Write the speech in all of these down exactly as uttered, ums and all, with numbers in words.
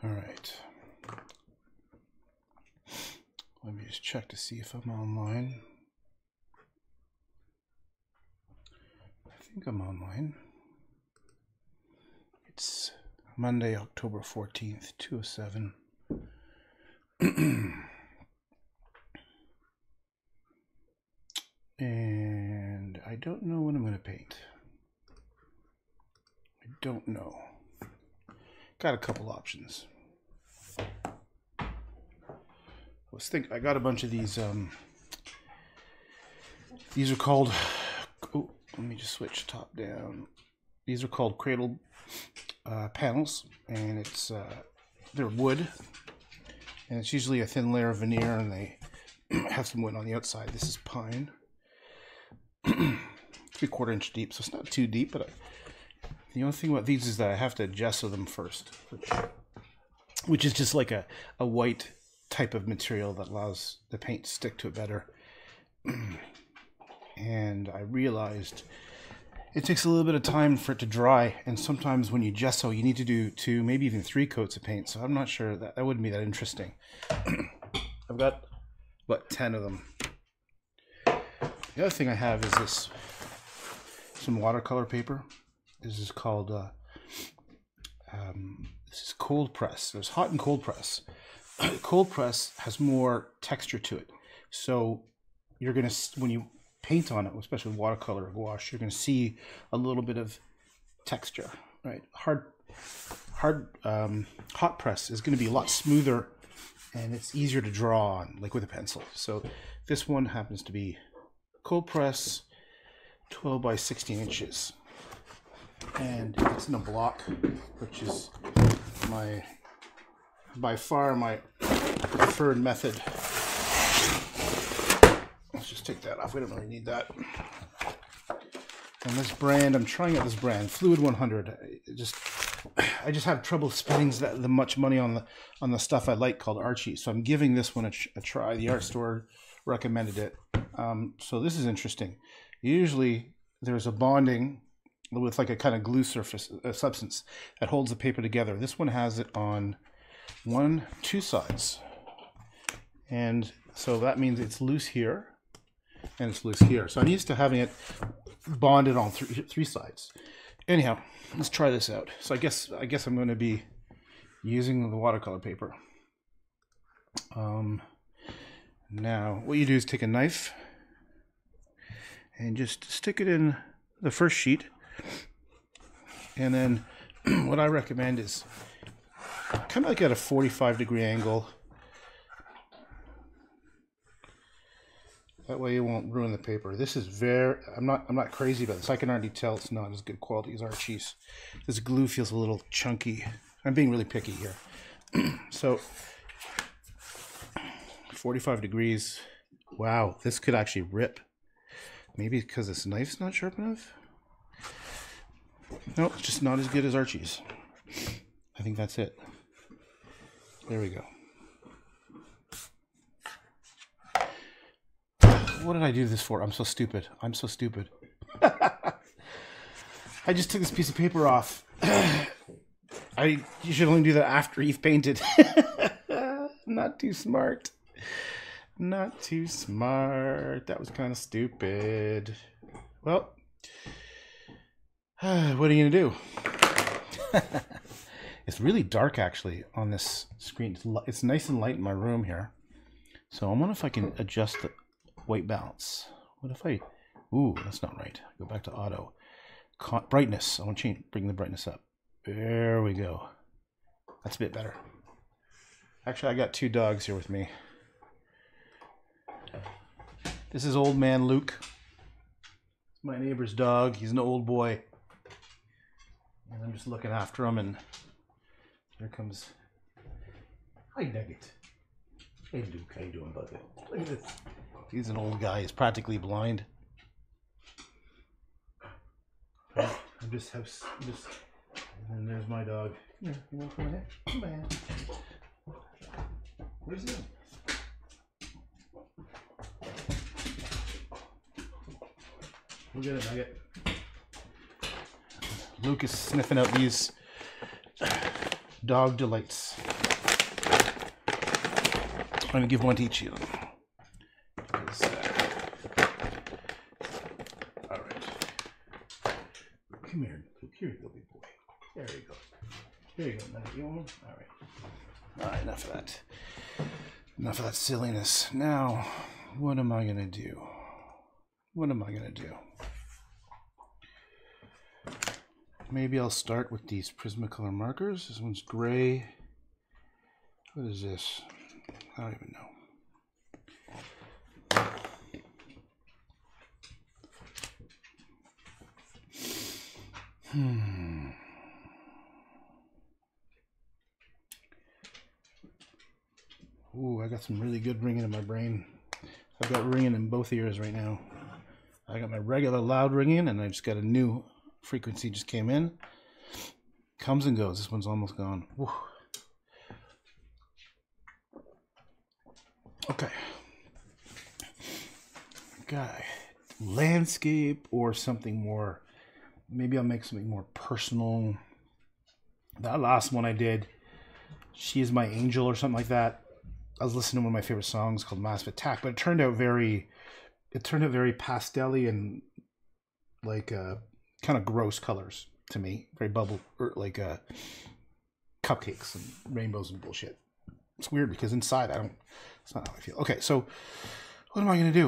All right. Let me just check to see if I'm online. I think I'm online. It's Monday, October fourteenth, two oh seven. And I don't know what I'm going to paint. I don't know. Got a couple options. I was thinking, I got a bunch of these, um, these are called, oh, let me just switch top down. These are called cradle uh, panels, and it's, uh, they're wood, and it's usually a thin layer of veneer, and they have some wood on the outside. This is pine, three quarter inch deep, so it's not too deep, but I, the only thing about these is that I have to gesso them first, which, which is just like a, a white type of material that allows the paint to stick to it better. And I realized it takes a little bit of time for it to dry, and sometimes when you gesso you need to do two, maybe even three coats of paint, so I'm not sure that that wouldn't be that interesting. I've got what, ten of them. The other thing I have is this, some watercolor paper. This is called uh, um, this is cold press. There's hot and cold press. Cold press has more texture to it, so you're gonna, when you paint on it, especially with watercolor or gouache, you're gonna see a little bit of texture, right? Hard, hard, um, hot press is gonna be a lot smoother, and it's easier to draw on, like with a pencil. So this one happens to be cold press, twelve by sixteen inches. And it's in a block, which is my, by far my preferred method. Let's just take that off. We don't really need that. And this brand, I'm trying out this brand, Fluid one hundred. I just, I just have trouble spending that the much money on the on the stuff I like called Archie. So I'm giving this one a, a try. The art store recommended it. Um, so this is interesting. Usually there's a bonding with like a kind of glue surface, a substance that holds the paper together. This one has it on one, two sides. And so that means it's loose here and it's loose here. So I'm used to having it bonded on three, three sides. Anyhow, let's try this out. So I guess, I guess I'm going to be using the watercolor paper. Um, now what you do is take a knife and just stick it in the first sheet. And then what I recommend is kind of like at a forty-five degree angle. That way you won't ruin the paper. This is very, I'm not I'm not crazy about this. I can already tell it's not as good quality as Archie's. This glue feels a little chunky. I'm being really picky here. So forty-five degrees. Wow, this could actually rip. Maybe because this knife's not sharp enough? No, it's just not as good as Archie's. I think that's it. There we go. What did I do this for? I'm so stupid. I'm so stupid. I just took this piece of paper off. I you should only do that after you've painted. Not too smart. Not too smart. That was kind of stupid. Well, what are you gonna do? It's really dark actually on this screen. It's, it's nice and light in my room here. So I wonder if I can adjust the white balance. What if I, ooh, that's not right. Go back to auto. Con brightness, I want to change, bring the brightness up. There we go. That's a bit better. Actually, I got two dogs here with me. This is old man Luke. It's my neighbor's dog. He's an old boy. And I'm just looking after him, and here comes, hi Nugget. Hey Luke, how you doing, bud? Look at this. He's an old guy. He's practically blind. I'm just, have, just, and then there's my dog. Here, you want to come in? Come on. Where's he? We'll get it, Nugget. Luke is sniffing out these dog delights. I'm going to give one to each of them. Uh, all right. Come here. Here you go, big boy. There you go. There you go. Now, you want one? All right. All right, enough of that. Enough of that silliness. Now, what am I going to do? What am I going to do? Maybe I'll start with these Prismacolor markers. This one's gray. What is this? I don't even know. Hmm. Ooh, I got some really good ringing in my brain. I've got ringing in both ears right now. I got my regular loud ringing, and I just got a new frequency just came in. Comes and goes. This one's almost gone. Whew. Okay. Guy, landscape or something more. Maybe I'll make something more personal. That last one I did, She Is My Angel or something like that. I was listening to one of my favorite songs called Massive Attack, but it turned out very, it turned out very pastel-y and like uh, kind of gross colors to me. Very bubble, or like uh, cupcakes and rainbows and bullshit. It's weird because inside I don't, it's not how I feel. Okay, so what am I going to do?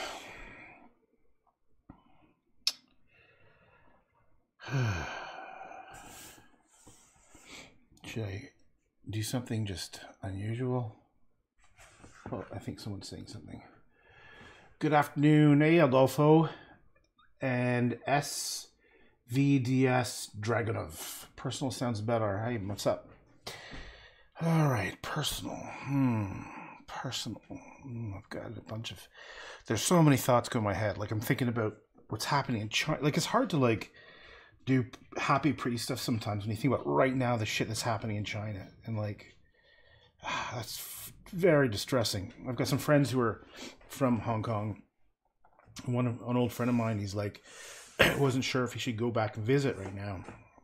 Should I do something just unusual? Oh, I think someone's saying something. Good afternoon, hey Adolfo and S V D S Dragonov. Personal sounds better. Hey, what's up? All right, personal. Hmm, personal. Mm, I've got a bunch of. There's so many thoughts go in my head. Like I'm thinking about what's happening in China. Like it's hard to like do happy pretty stuff sometimes when you think about right now the shit that's happening in China, and like ah, that's very distressing. I've got some friends who are from Hong Kong. One an old friend of mine, he's like wasn't sure if he should go back and visit right now.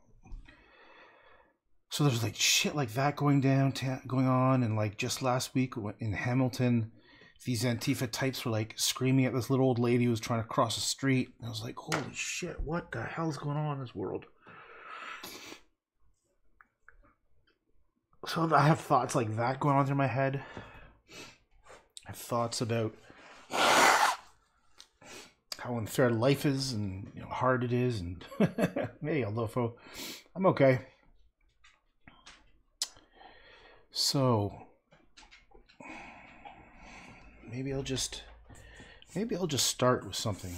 So there's like shit like that going down, going on, and like just last week in Hamilton, these Antifa types were like screaming at this little old lady who was trying to cross the street. And I was like, holy shit, what the hell's going on in this world? So I have thoughts like that going on through my head. I have thoughts about how unfair life is and you know, hard it is. And hey, Adolfo, I'm okay. So maybe I'll just maybe I'll just start with something.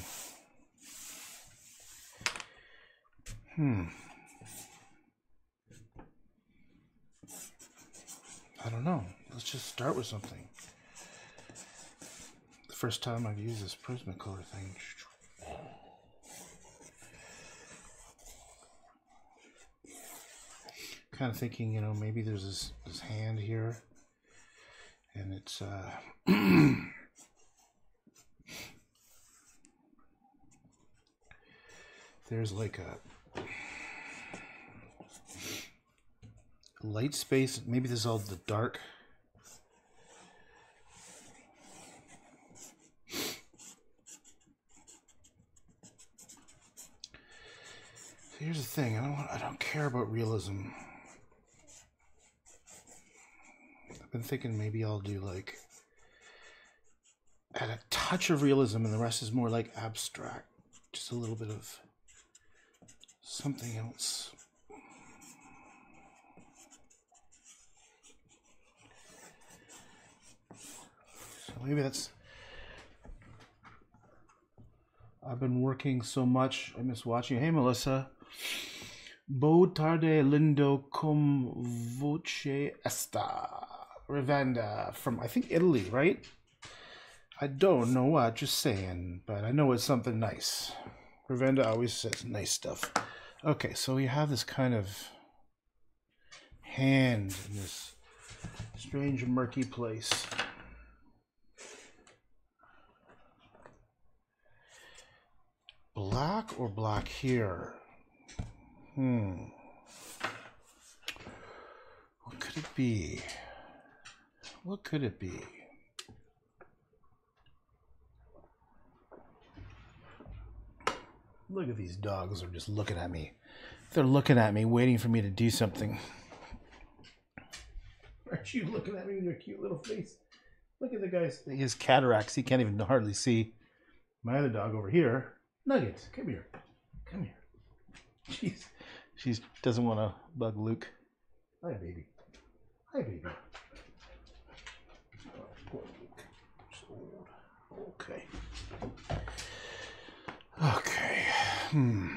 Hmm. I don't know. Let's just start with something. The first time I've used this Prismacolor thing. Kind of thinking, you know, maybe there's this, this hand here. And it's, uh... there's like a... light space. Maybe this is all the dark. So here's the thing. I don't want, I don't care about realism. I've been thinking maybe I'll do like add a touch of realism, and the rest is more like abstract. Just a little bit of something else. Maybe that's... I've been working so much. I miss watching. Hey, Melissa. Bo tarde lindo cum voce esta. Rivenda from, I think, Italy, right? I don't know what you're saying, but I know it's something nice. Rivenda always says nice stuff. Okay, so we have this kind of hand in this strange, murky place. Black or black here? Hmm. What could it be? What could it be? Look at these dogs. They're just looking at me. They're looking at me, waiting for me to do something. Aren't you looking at me with your cute little face? Look at the guy's. He has cataracts. He can't even hardly see. My other dog over here, Nugget, come here. Come here. She's, she doesn't want to bug Luke. Hi, baby. Hi, baby. Oh, poor Luke. So old. Okay. Okay. Hmm.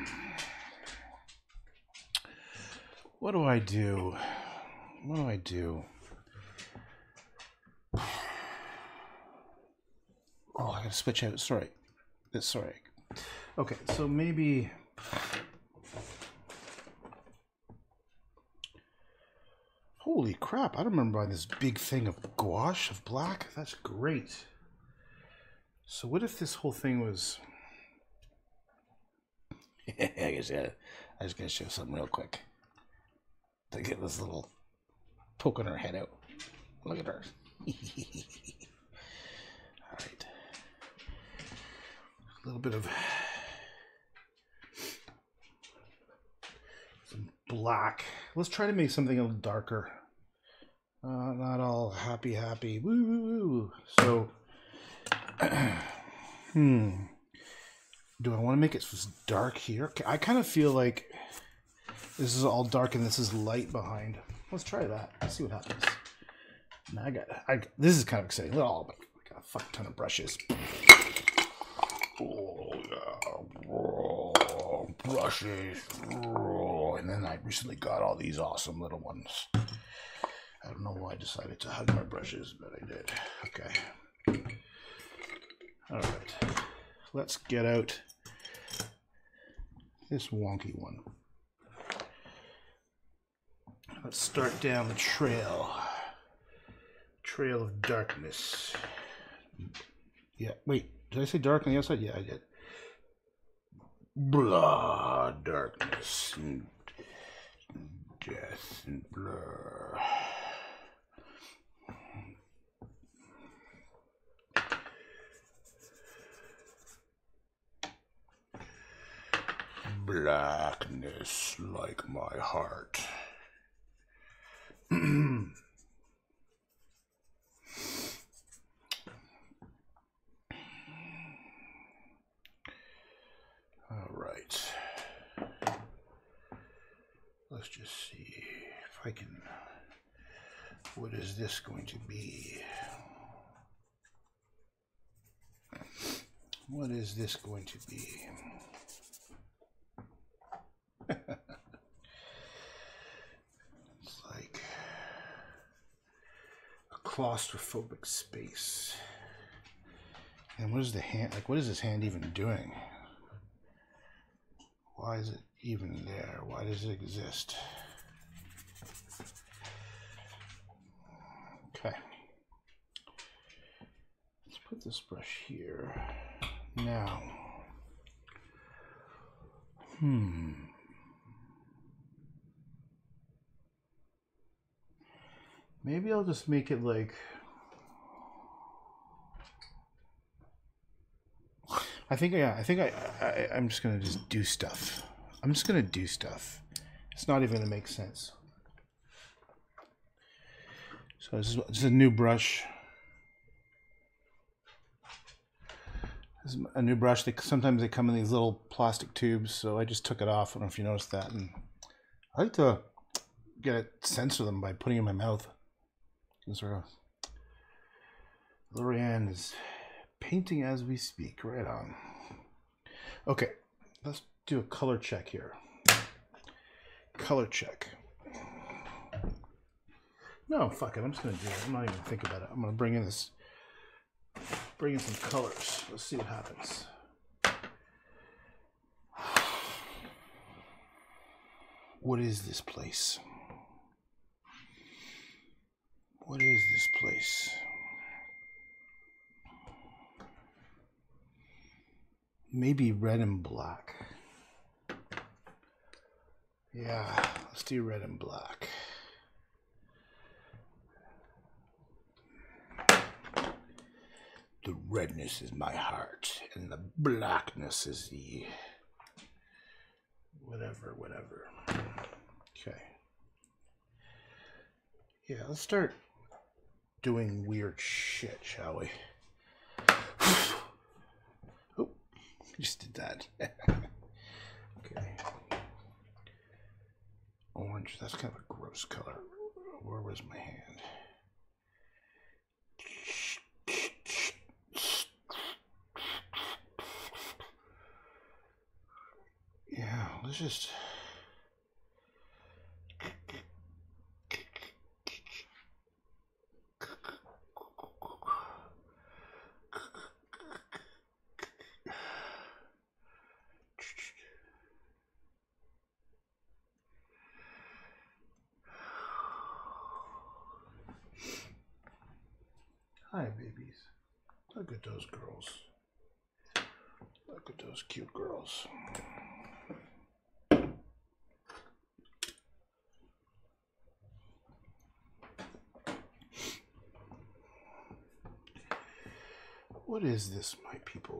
What do I do? What do I do? Oh, I gotta switch out. Sorry. This. Sorry. Okay, so maybe. Holy crap! I don't remember buying this big thing of gouache of black. That's great. So what if this whole thing was? I guess yeah. I was gonna show something real quick. To get this little poking her head out. Look at her. All right. A little bit of some black. Let's try to make something a little darker. Uh, not all happy, happy. Woo, woo, woo. So, hmm. Do I want to make it dark here? I kind of feel like this is all dark and this is light behind. Let's try that. Let's see what happens. Now I got. I this is kind of exciting. Look at all. I got a fuck ton of brushes. Oh yeah, oh, brushes. Oh, and then I recently got all these awesome little ones. I don't know why I decided to hug my brushes, but I did. Okay. All right. Let's get out this wonky one. Let's start down the trail. Trail of darkness. Yeah, wait. Did I say dark on the outside? Yeah, I did. Blah, darkness, and death, and blur. Blackness like my heart. All right. Let's just see if I can. What is this going to be? What is this going to be? It's like a claustrophobic space. And what is the hand, like what is this hand even doing? Why is it even there? Why does it exist? Okay. Let's put this brush here. Now. Hmm. Maybe I'll just make it like, I think, yeah, I think I, I, I'm just going to just do stuff. I'm just going to do stuff. It's not even going to make sense. So this is, this is a new brush. This is a new brush. They, sometimes they come in these little plastic tubes, so I just took it off. I don't know if you noticed that. And I like to get it, censor them by putting it in my mouth. And sort of. Lorianne is painting as we speak. Right on. Okay, let's do a color check here. Color check. No, fuck it. I'm just gonna do it. I'm not even gonna think about it. I'm gonna bring in this. Bring in some colors. Let's see what happens. What is this place? What is this place? Maybe red and black. Yeah, let's do red and black. The redness is my heart, and the blackness is the Whatever, whatever. Okay. Yeah, let's start doing weird shit, shall we? Oh, just did that. Okay. Orange, that's kind of a gross color. Where was my hand? Yeah, let's just... Hi, babies. Look at those girls. Look at those cute girls. What is this, my people?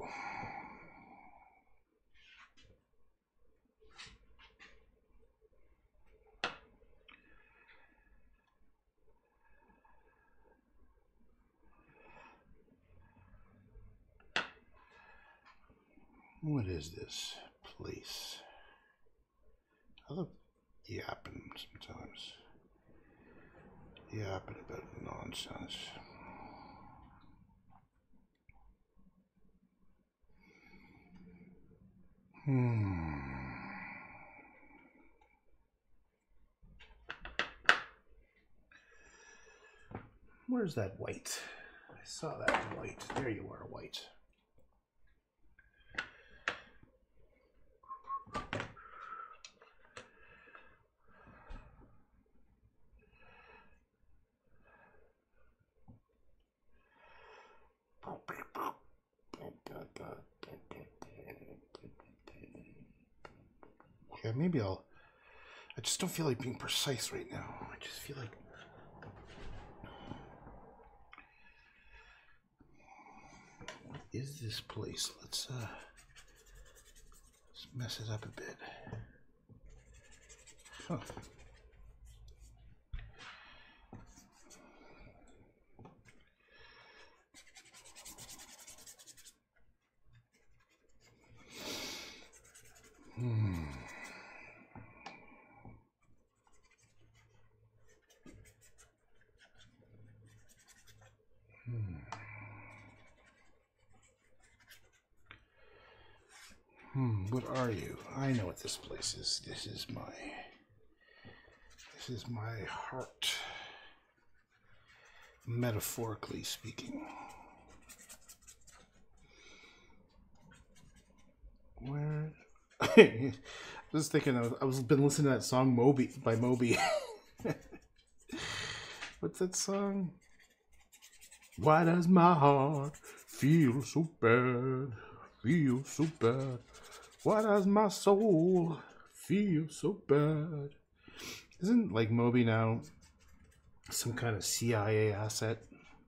What is this place? I look yapping sometimes. Yapping about nonsense. Hmm. Where's that white? I saw that white. There you are, white. Yeah, maybe I'll... I just don't feel like being precise right now. I just feel like... What is this place? Let's, uh... let's mess it up a bit. Huh. Hmm. Hmm. Hmm. What are you? I know what this place is. This is my... This is my heart. Metaphorically speaking. Where... I was thinking, I was, I was been listening to that song Moby by Moby. What's that song? Why does my heart feel so bad? Feel so bad. Why does my soul feel so bad? Isn't like Moby now some kind of C I A asset?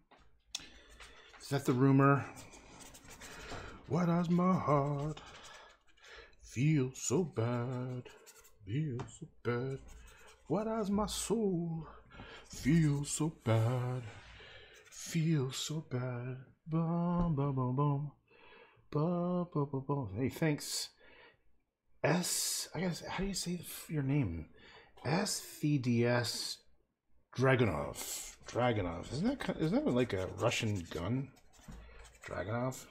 Is that the rumor? Why does my heart feel so bad? Feel so bad. Why does my soul feel so bad? Feel so bad. Bum, bum, bum, bum. Bum, bum, bum, bum. Hey, thanks. S, I guess, how do you say your name? S V D S Dragunov. Dragunov. Isn't that, isn't that like a Russian gun? Dragunov?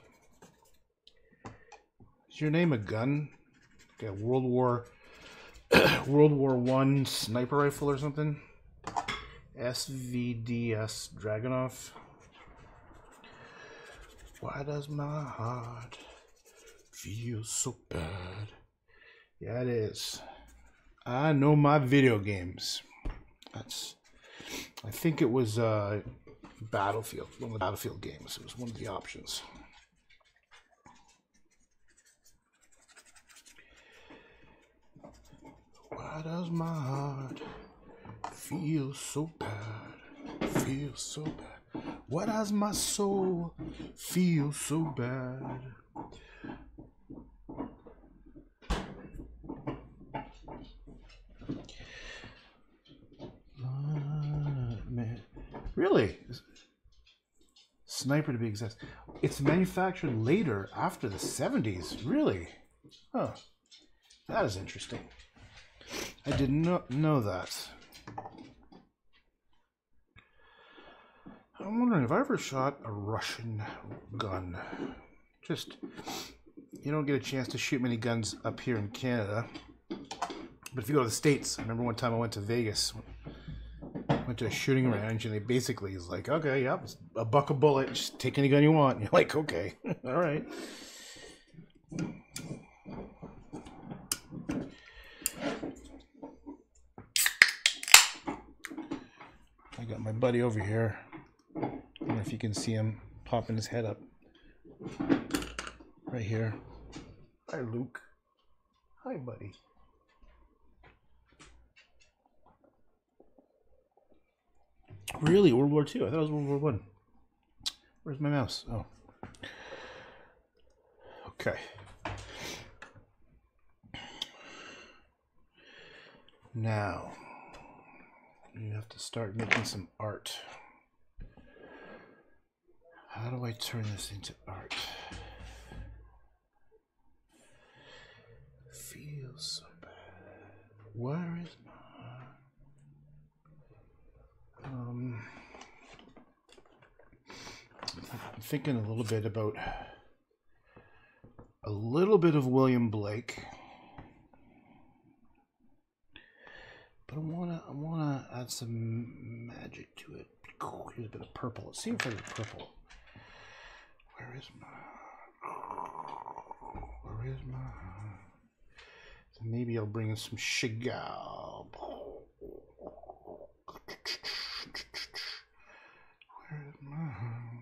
Is your name a gun? Like a World War World War One sniper rifle or something? S V D S Dragunov. Why does my heart feel so bad? Yeah, it is. I know my video games. That's. I think it was uh, Battlefield. One of the Battlefield games. It was one of the options. Why does my heart feel so bad? Feel so bad. Why does my soul feel so bad? Really? Sniper to be exact. It's manufactured later, after the seventies. Really? Huh. That is interesting. I did not know that. I'm wondering if I ever shot a Russian gun. Just, you don't get a chance to shoot many guns up here in Canada. But if you go to the States, I remember one time I went to Vegas. Went to a shooting range, and they basically is like, okay, yep, a buck a bullet, just take any gun you want. And you're like, okay, all right. I got my buddy over here. I don't know if you can see him popping his head up right here. Hi, Luke. Hi, buddy. Really? World War Two? I thought it was World War One. Where's my mouse? Oh. Okay. Now, you have to start making some art. How do I turn this into art? Feels so bad. Where is my... Um, I'm thinking a little bit about a little bit of William Blake, but I wanna I wanna add some magic to it. Here's a bit of purple. Let's see if I get purple. Where is my? Where is my? So maybe I'll bring in some Chagall. Where's my?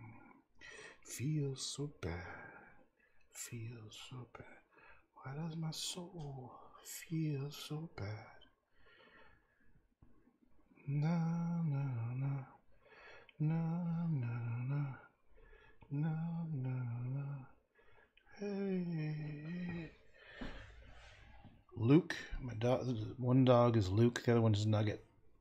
Feels so bad. Feels so bad. Why does my soul feel so bad? Na na na na na na na na na. Hey. Luke, my dog. One dog is Luke. The other one is Nugget.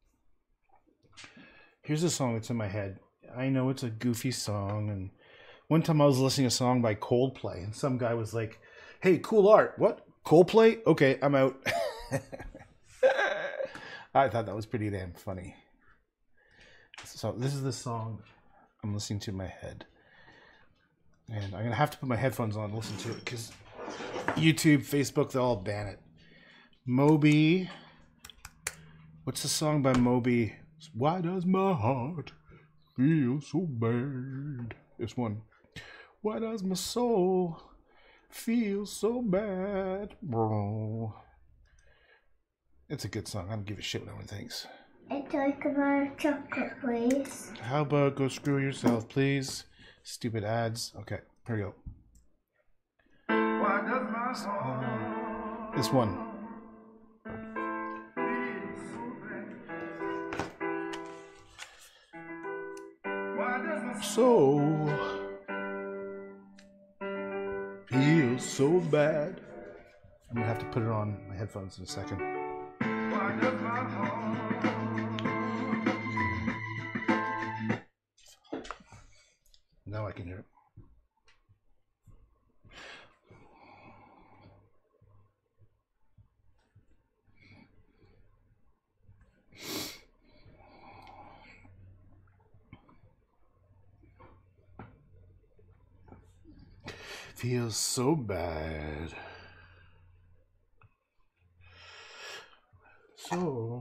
Here's a song that's in my head. I know it's a goofy song, and one time I was listening to a song by Coldplay, and some guy was like, "Hey, cool art. What? Coldplay? Okay, I'm out." I thought that was pretty damn funny. So this is the song I'm listening to in my head, and I'm gonna have to put my headphones on and listen to it because YouTube, Facebook, they'll all ban it. Moby. What's the song by Moby? Why does my heart feel so bad? This one. Why does my soul feel so bad, bro? It's a good song. I don't give a shit what everyone thinks. I'd like a chocolate, please. How about go screw yourself, please? Stupid ads. Okay, here we go. Why does my soul this one. So feels so bad. I'm gonna have to put it on my headphones in a second. Now I can hear it. Feels so bad. So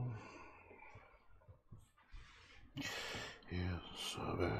feels so bad.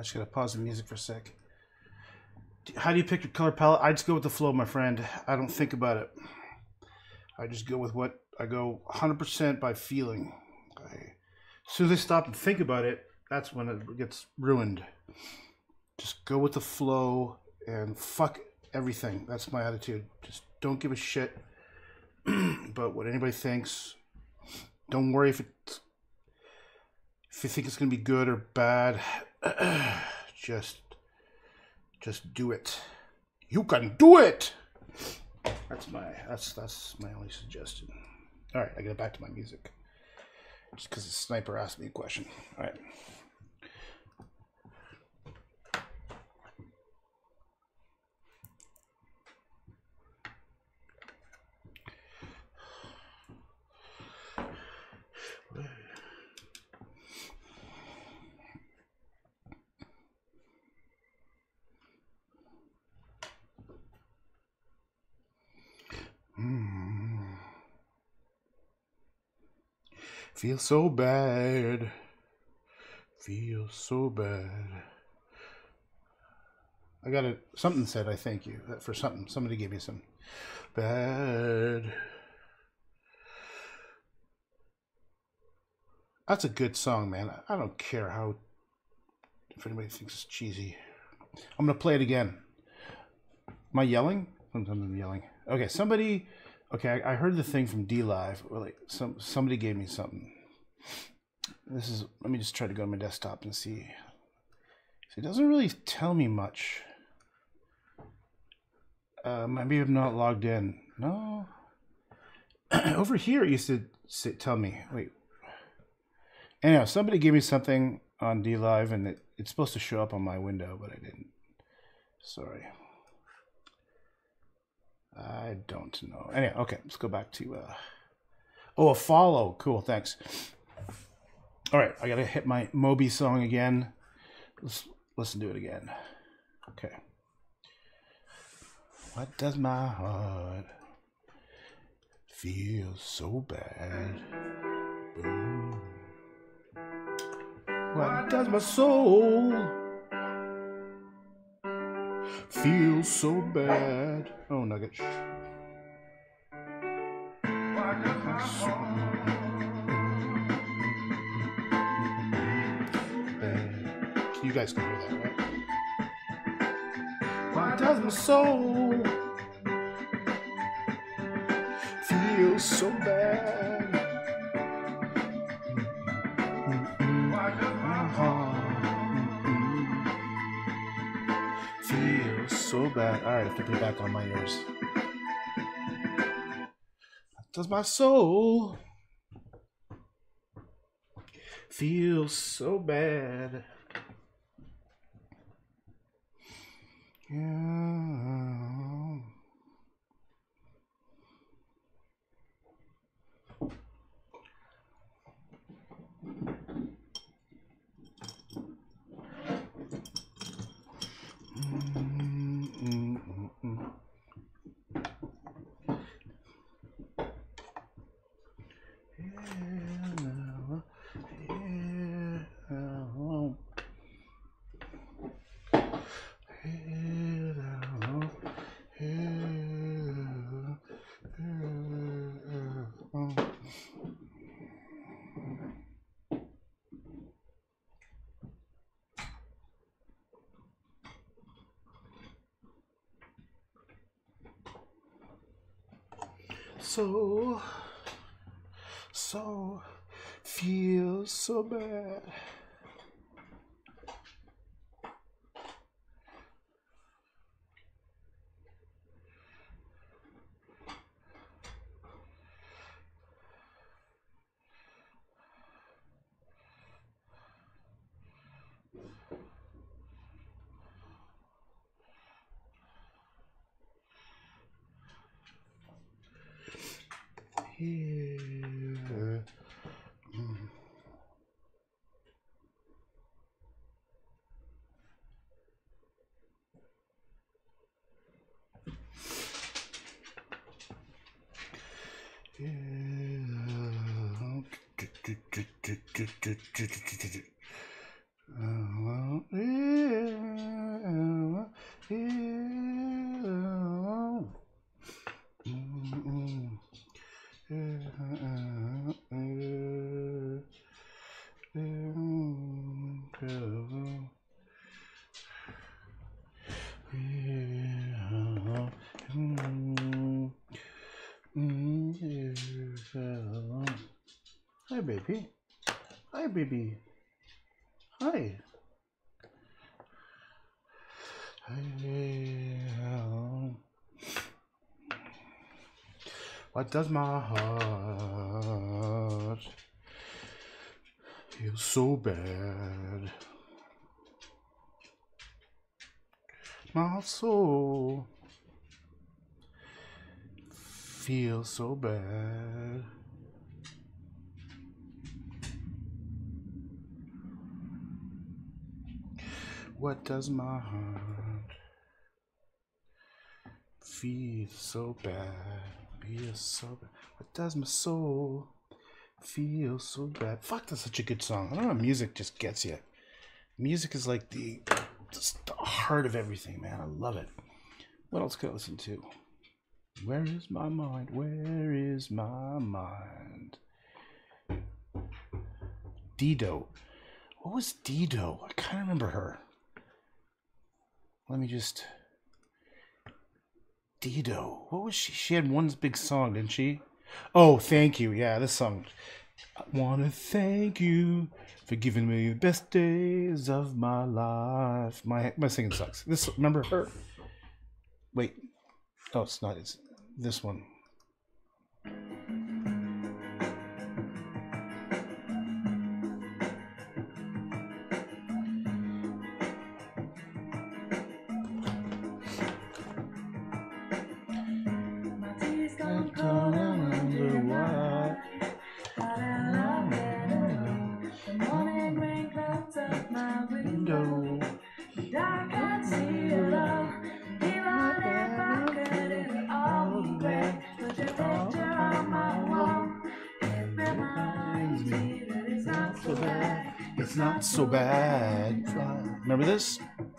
just gotta pause the music for a sec. How do you pick your color palette? I just go with the flow, my friend. I don't think about it. I just go with what I go one hundred percent by feeling. I, as soon as I stop and think about it, that's when it gets ruined. Just go with the flow and fuck everything. That's my attitude. Just don't give a shit about what anybody thinks. Don't worry if it's if you think it's gonna be good or bad. just just do it. You can do it. That's my that's that's my only suggestion. All right, I get back to my music. Just because the sniper asked me a question. All right. Mm. Feel so bad. Feel so bad. I got it. Something said I thank you for something. Somebody gave me some bad. That's a good song, man. I don't care how, if anybody thinks it's cheesy. I'm going to play it again. Am I yelling? Sometimes I'm yelling. Okay, somebody, okay, I, I heard the thing from D Live, or like some somebody gave me something. This is, let me just try to go to my desktop and see. It doesn't really tell me much. Uh, maybe I'm not logged in. No. Over here it used to say, tell me, wait. Anyhow, somebody gave me something on D Live and it, it's supposed to show up on my window, but I didn't. Sorry. I don't know. Anyway, okay, let's go back to, uh, oh, a follow. Cool, thanks. All right, I got to hit my Moby song again. Let's listen to it again. Okay. What does my heart feel so bad? Boom. What does my soul feel so bad? Oh, Nugget. You guys can hear that, right? Why does my soul feel so bad? Why does my heart feel so bad? All right, I have to put it back on my ears. Does my soul feel so bad? Yeah. Mm-mm-mm-mm. So, so, feel so bad. Here. Mm. Yeah. Hi, baby. Hi, baby. Hi. What does my heart feel so bad? My soul feels so bad. What does my heart feel so bad? Feel so bad. What does my soul feel so bad? Fuck, that's such a good song. I don't know, music just gets you. Music is like the, just the heart of everything, man. I love it. What else could I listen to? Where is my mind? Where is my mind? Dido. What was Dido? I kind of remember her. Let me just... Dido. What was she? She had one big song, didn't she? Oh, Thank You. Yeah, this song. I want to thank you for giving me the best days of my life. My my singing sucks. This, remember her? Wait. Oh, it's not. It's this one. It's not so bad. Remember this?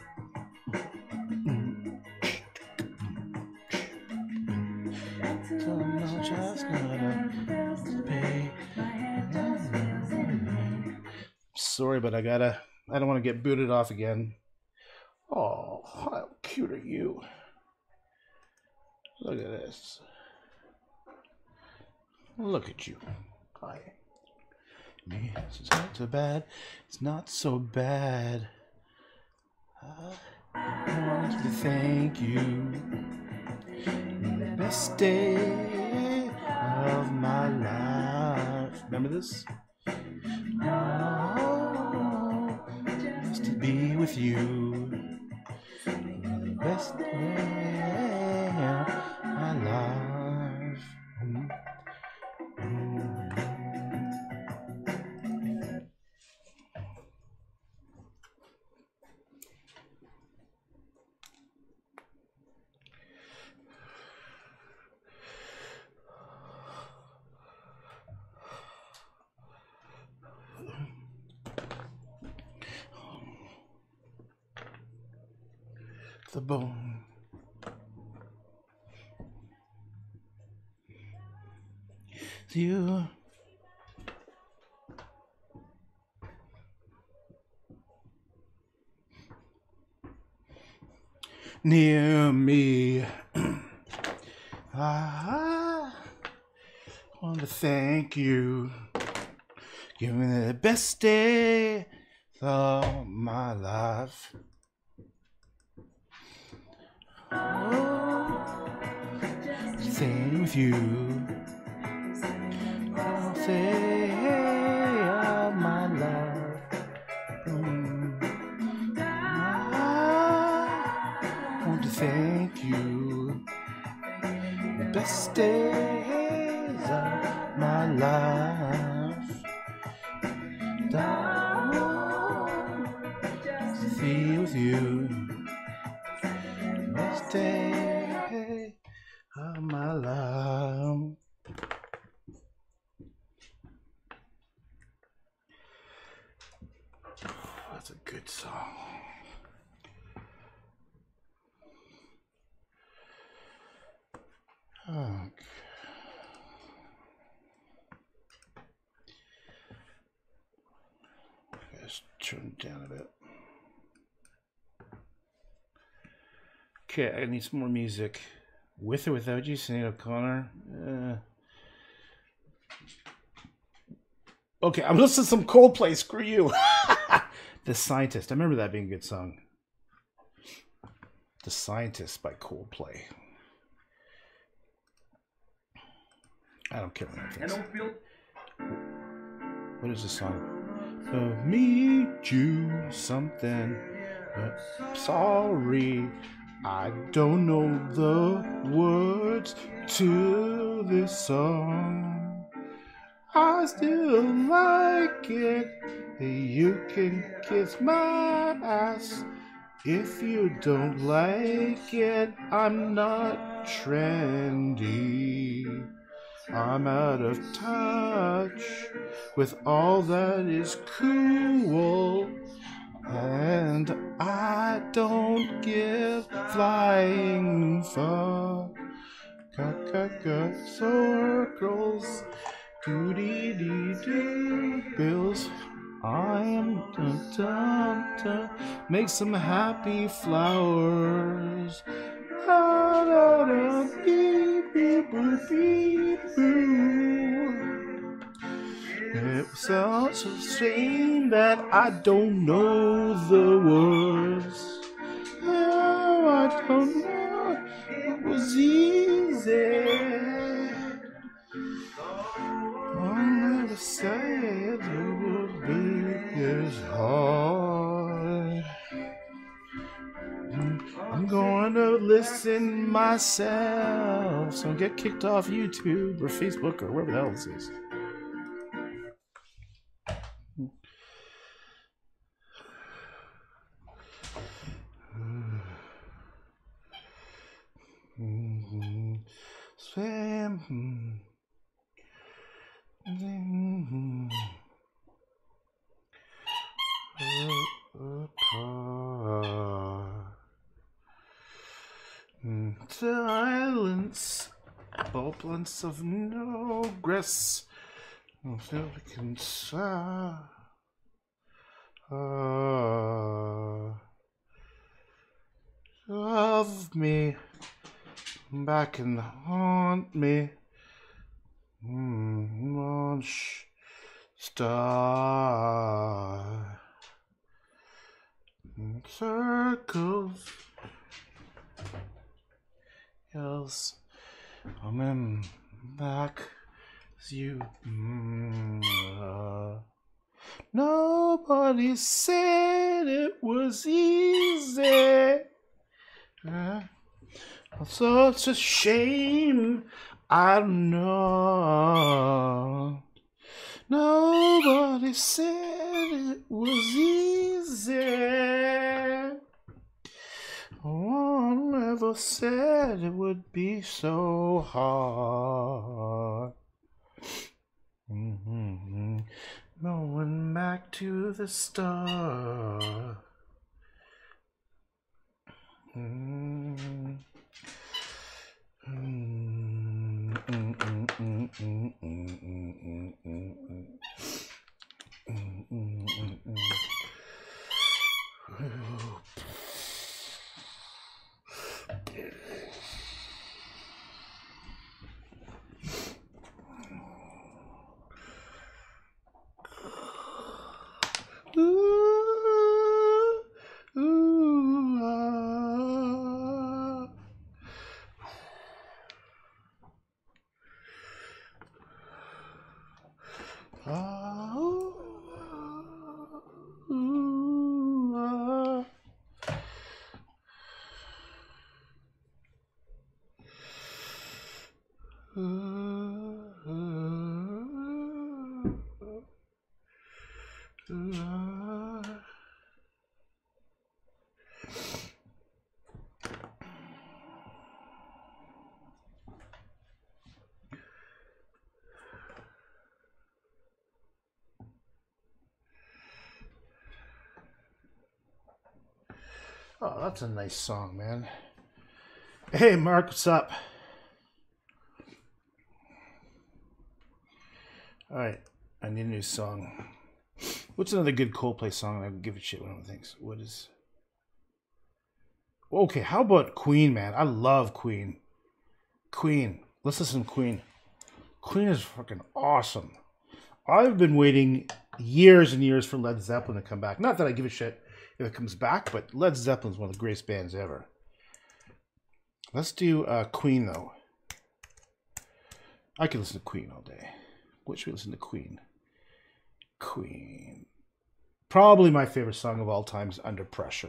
Sorry, but I gotta. I don't want to get booted off again. Oh, how cute are you? Look at this. Look at you. Hi. Me. It's not so bad. It's not so bad. I want to thank you. The best day of my life. Remember this? Oh, just to be with you. The best day of my life. Mm-hmm. The bone. You. Near me. I want to thank you. Give me the best day of my life. Oh, staying with you. I'll say of my life. Mm. I want to thank you. The best days of my life. To be with you. Best day of my life. That's a good song. Okay. Let's turn it down a bit. Okay, I need some more music. With or without you, Sinead O'Connor. Uh, Okay, I'm listening to some Coldplay. Screw you. The Scientist. I remember that being a good song. The Scientist by Coldplay. I don't care what I think. What is this song? Uh, meet you something. Uh, sorry, I don't know the words to this song. I still like it. You can kiss my ass. If you don't like it, I'm not trendy. I'm out of touch with all that is cool. And I don't give flying fuck. Circles. Do-dee-dee-doo. Bills. I am dun, dun, dun. Make some happy flowers. Da, da, da, beep, beep, boop, beep, boo. It was such a shame that I don't know the words. Oh, I don't know. It was easy. I'll never say it would be as hard. I'm going to listen myself, so I'll get kicked off YouTube or Facebook or wherever the hell this is. Swim. Mm-hmm. Silence, bubblance of no grass, can love me back and haunt me. Launch star circles. Else, I'm back as you. Mm, uh, nobody said it was easy. Uh, such a shame. I know. Nobody said it was easy. One never said it would be so hard. Mm-hmm. Going back to the start. Mm-hmm. Oh, that's a nice song, man. Hey, Mark, what's up? All right, I need a new song. What's another good Coldplay song? I can give a shit what everyone thinks. What is... Okay, how about Queen, man? I love Queen. Queen. Let's listen to Queen. Queen is fucking awesome. I've been waiting years and years for Led Zeppelin to come back. Not that I give a shit if it comes back, but Led Zeppelin is one of the greatest bands ever. Let's do uh, Queen, though. I could listen to Queen all day. What should we listen to Queen? Queen. Probably my favorite song of all time is Under Pressure.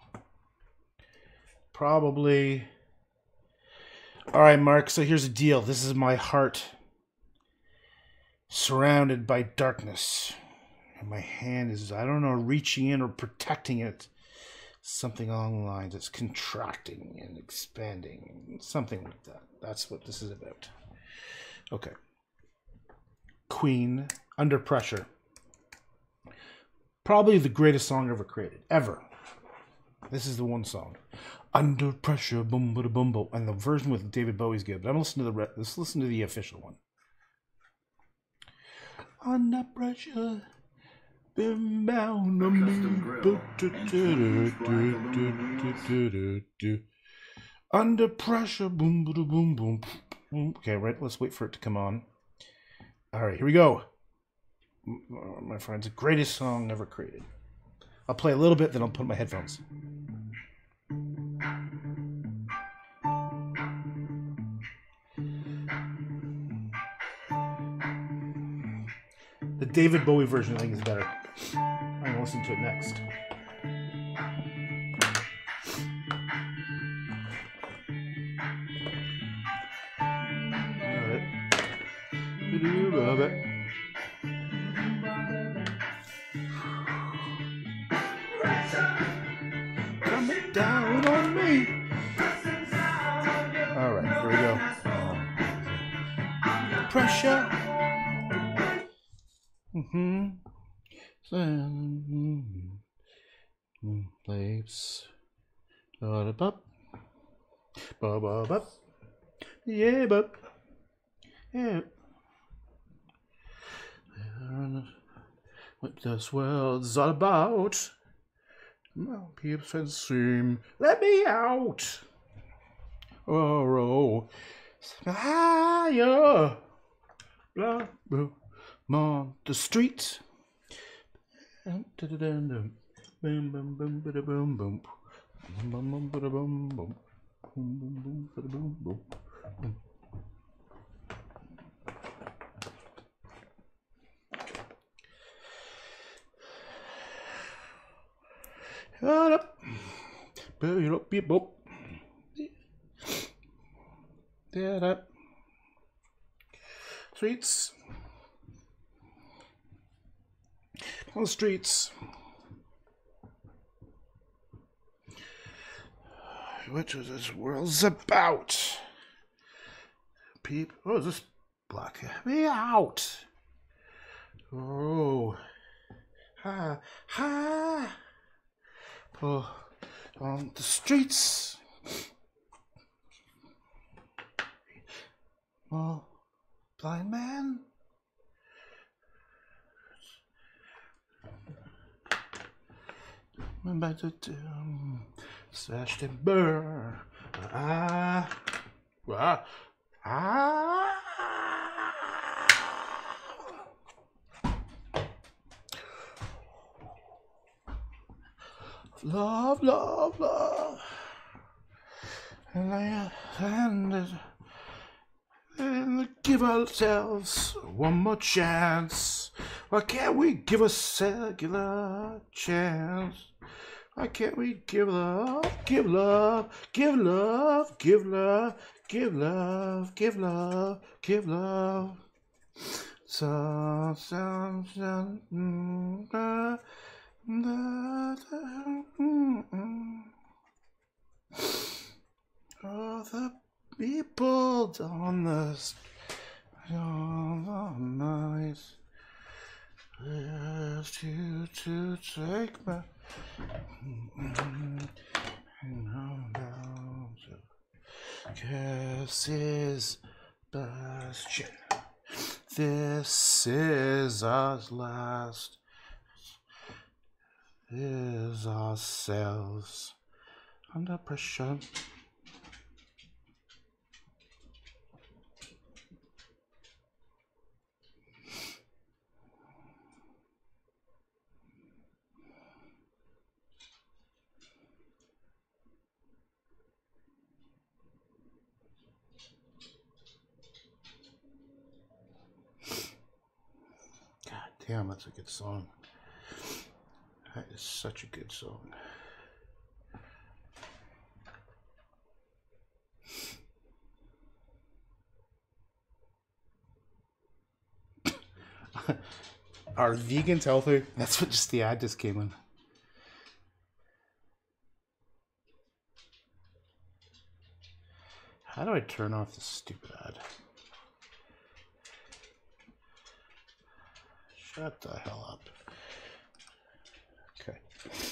Probably. All right, Mark, so here's the deal. This is my heart surrounded by darkness. And my hand is, I don't know, reaching in or protecting it. Something along the lines. It's contracting and expanding. Something like that. That's what this is about. Okay. Queen, Under Pressure. Probably the greatest song ever created. Ever. This is the one song. Under Pressure, boom, boom, boom, boom. And the version with David Bowie's good. But I'm going to listen to the, re- let's listen to the official one. Under Pressure. Been bound on me. Under Pressure. Boom, boom, boom, boom, boom. Okay, right. Let's wait for it to come on. All right, here we go. My friends, the greatest song ever created. I'll play a little bit, then I'll put my headphones. The David Bowie version, I think, is better. I'm going to listen to it next. All right. Coming down on me. All right, here we go. Pressure. Mm-hmm. Lips. Ba-da-bup. Ba-ba-bup. Yeah, but. Yeah. What this world's all about. Well, people seem. Let me out. Oh, oh. Higher. Blah, blah. On the streets. Boom, boom, boom, boom, boom, boom, boom, boom, boom, boom, boom, boom. Up, build up, beep, boop. That up. Streets. On the streets. What is this world's about? People. Oh, is this black? Me out. Oh. Ha. Ha. Oh. On the streets. Oh. Blind man. I'm back to um, slashed and burn. Ah, ah, ah. Love, love, love. And I and, and give ourselves one more chance. Why can't we give a regular chance? Why can't we give love, give love, give love, give love, give love, give love, give love? So, so, so, mm, da, da, da, mm, mm. Oh, the people on the night. Asked you to take my kisses, bastion. This is our last. Is ourselves under pressure. damn, that's a good song. That is such a good song. Are vegans healthy? That's what just the ad just came in. How do I turn off this stupid ad? Shut the hell up. Okay.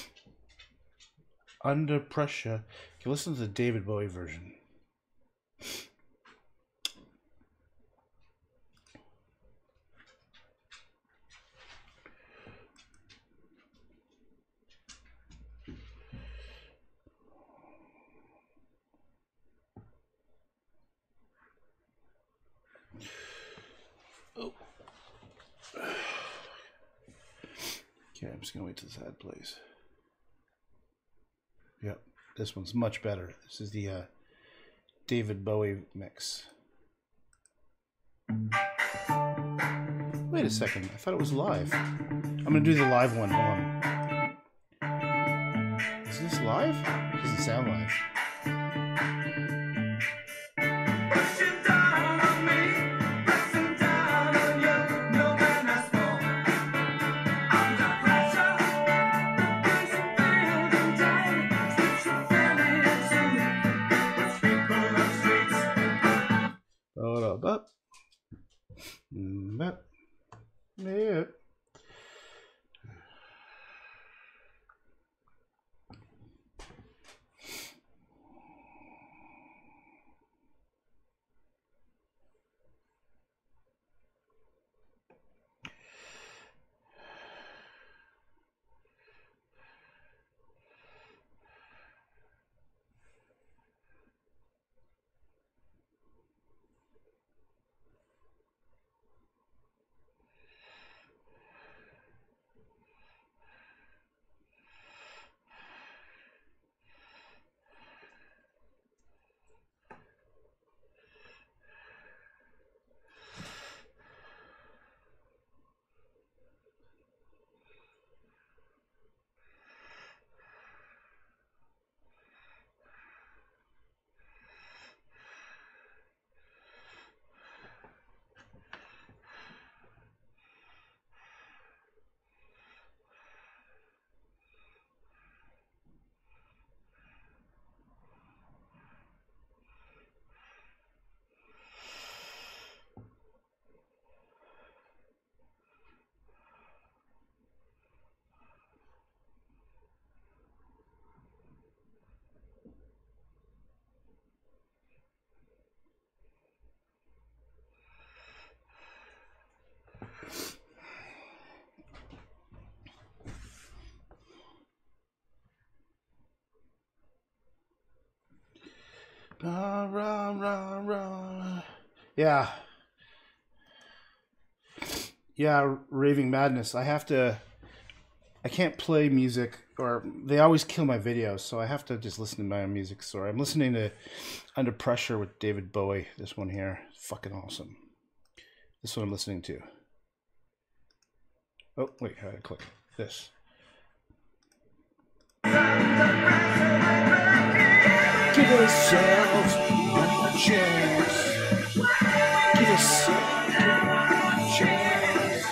Under Pressure. You can listen to the David Bowie version. Oh. Okay, I'm just gonna wait till this ad plays. Yep, this one's much better. This is the uh, David Bowie mix. Wait a second, I thought it was live. I'm gonna do the live one. Hold on. Is this live? It doesn't sound live. Up. Up. Yeah. Rah, rah, rah, rah. Yeah. Yeah, Raving Madness. I have to... I can't play music, or they always kill my videos, so I have to just listen to my own music. Sorry, I'm listening to Under Pressure with David Bowie. This one here. Fucking awesome. This is what I'm listening to. Oh, wait, how do I click? This. Give yourselves one chance. Give yourself one chance.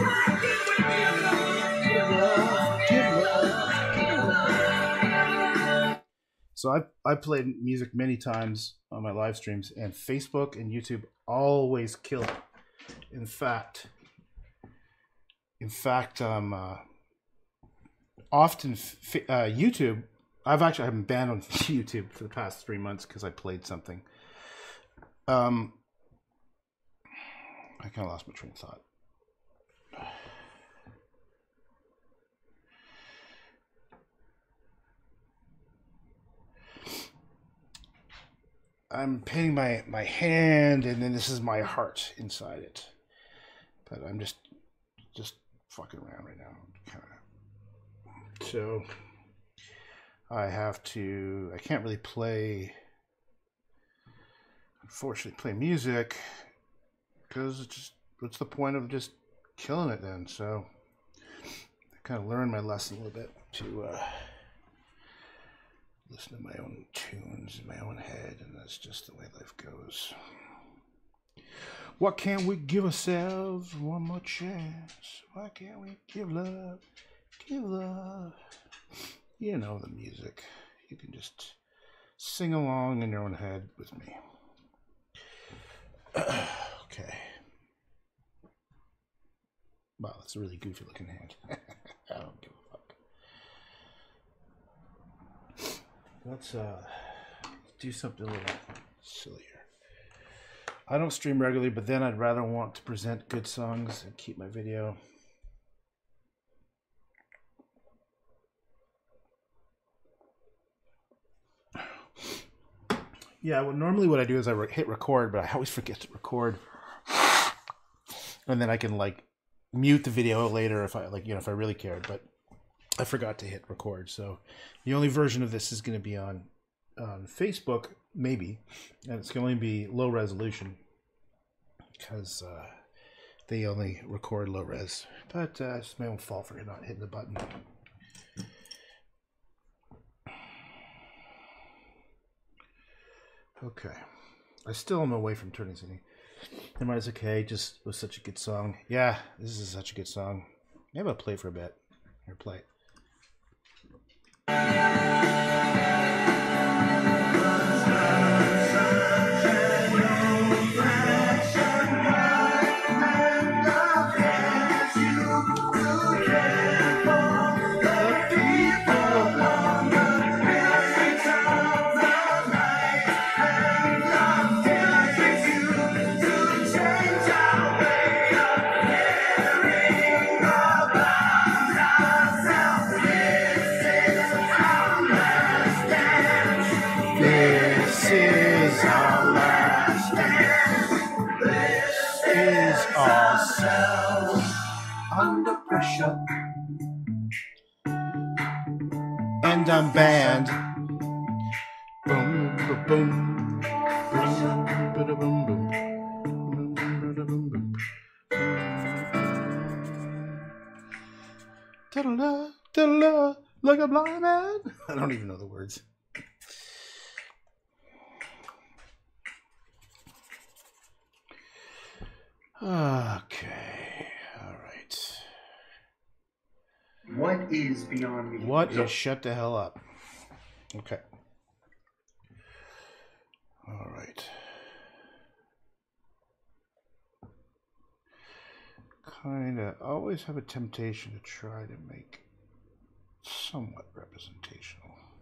Give love, give love, give love. So I I played music many times on my live streams, and Facebook and YouTube always kill it. In fact, in fact, um, uh, often uh, YouTube. I've actually I've been banned on YouTube for the past three months because I played something. Um, I kind of lost my train of thought. I'm painting my my hand, and then this is my heart inside it. But I'm just just fucking around right now, kind of. So. I have to, I can't really play, unfortunately, play music because it's just, what's the point of just killing it then. So I kind of learned my lesson a little bit to uh, listen to my own tunes in my own head, and that's just the way life goes. Why can't we give ourselves one more chance? Why can't we give love, give love? You know the music. You can just sing along in your own head with me. Okay. Wow, that's a really goofy looking hand. I don't give a fuck. Let's uh, do something a little sillier. I don't stream regularly, but then I'd rather want to present good songs and keep my video. Yeah, well, normally what I do is I re hit record, but I always forget to record. And then I can like mute the video later if I like, you know, if I really cared, but I forgot to hit record. So the only version of this is going to be on on Facebook, maybe, and it's going to be low resolution because uh, they only record low res. But uh, it's my own fault for not hitting the button. Okay, I still am away from turning something. Am I okay? Just was such a good song. Yeah, this is such a good song. Maybe I'll play for a bit. Here, play it. Under pressure, and I'm banned. Boom, boom, boom, boom, boom, boom, boom. Da-da-da, da-da-da, like a blind man. I don't even know the words. Okay, all right. What is Beyond Meat? What is shut the hell up? Okay. All right. Kind of always have a temptation to try to make somewhat representational.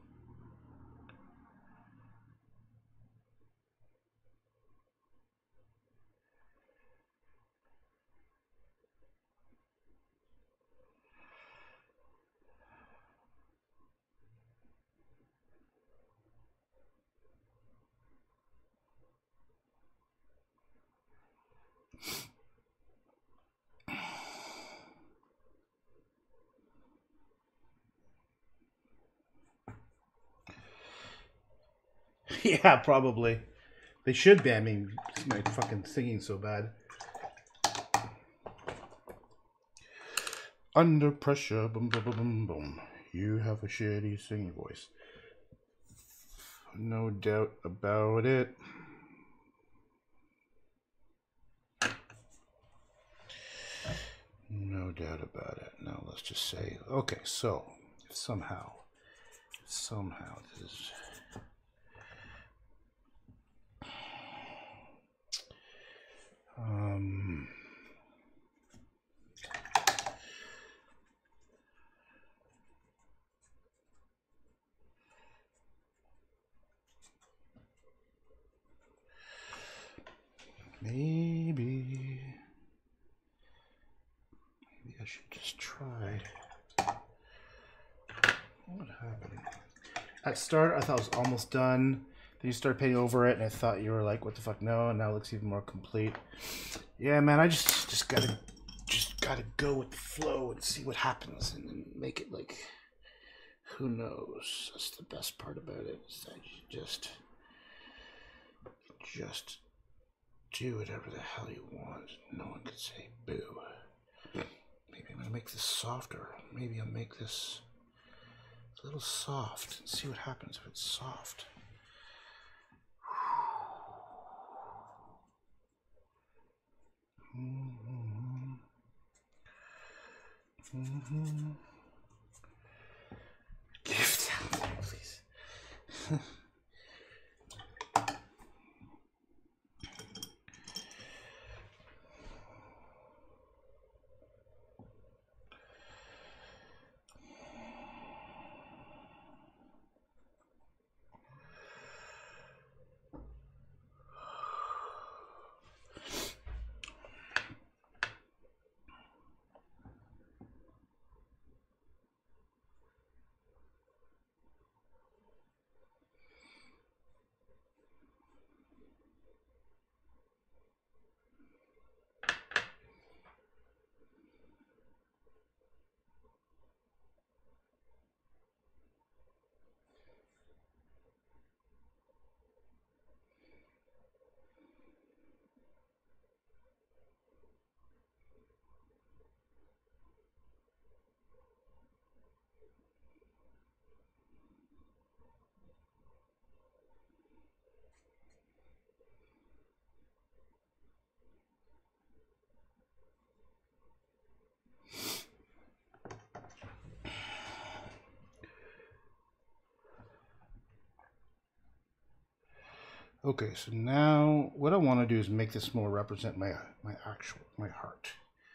Yeah, probably. They should ban me. My fucking singing so bad. Under pressure, boom, boom, boom, boom, boom. You have a shitty singing voice. No doubt about it. No doubt about it. Now let's just say, okay, so if somehow, if somehow this is. Um, maybe, maybe I should just try. What happened? At start, I thought it was almost done. Then you start painting over it, and I thought you were like, "What the fuck, no?" And now it looks even more complete. Yeah, man, I just just gotta just gotta go with the flow and see what happens, and then make it like, who knows? That's the best part about it. Is that you just just do whatever the hell you want. No one can say boo. make this softer. Maybe I'll make this a little soft. See what happens if it's soft. Mm-hmm. Mm-hmm. Give down there, please. Okay, so now what I want to do is make this more represent my my actual my heart.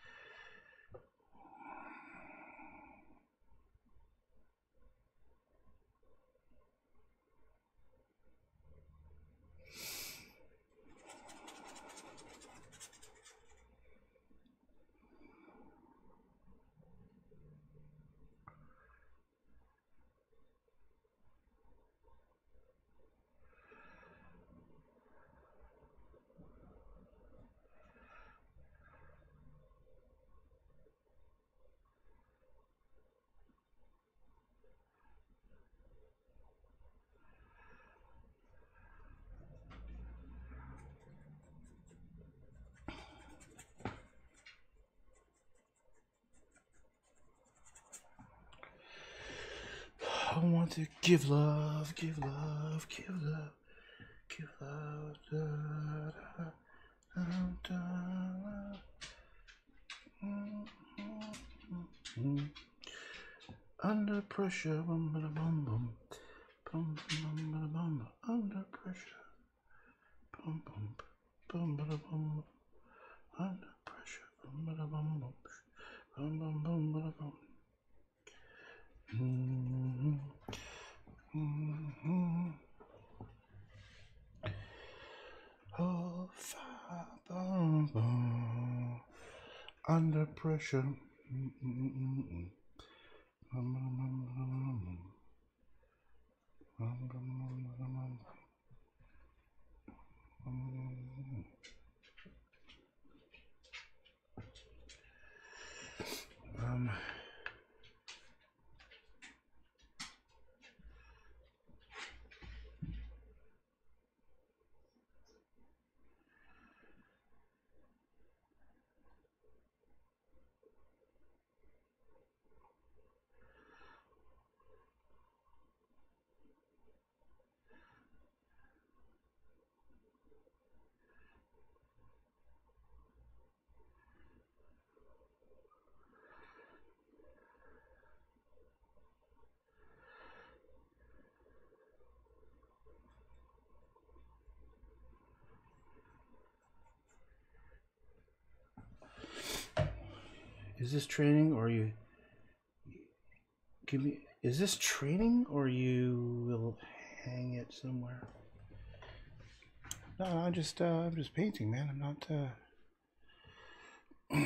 I want to give love, give love, give love, give love. Da, da, da, da. Mm, mm, mm, mm. Under pressure, bum, bum, bum, bum, bum, bum, bum, bum, under pressure, bum, bum, bum, bum, bum, under pressure, bum, bum, bum, bum, bum, bum, bum, bum, bum. Mm-hmm. Mm-hmm. Oh, fa, bum, bum. Under pressure. Mm-mm-mm-mm. Bum, bum, bum, bum, bum. Bum, bum, bum, bum, bum. Mm. Um. Is this training or you give me? Is this training or you will hang it somewhere? No, I just uh, I'm just painting, man. I'm not. Uh...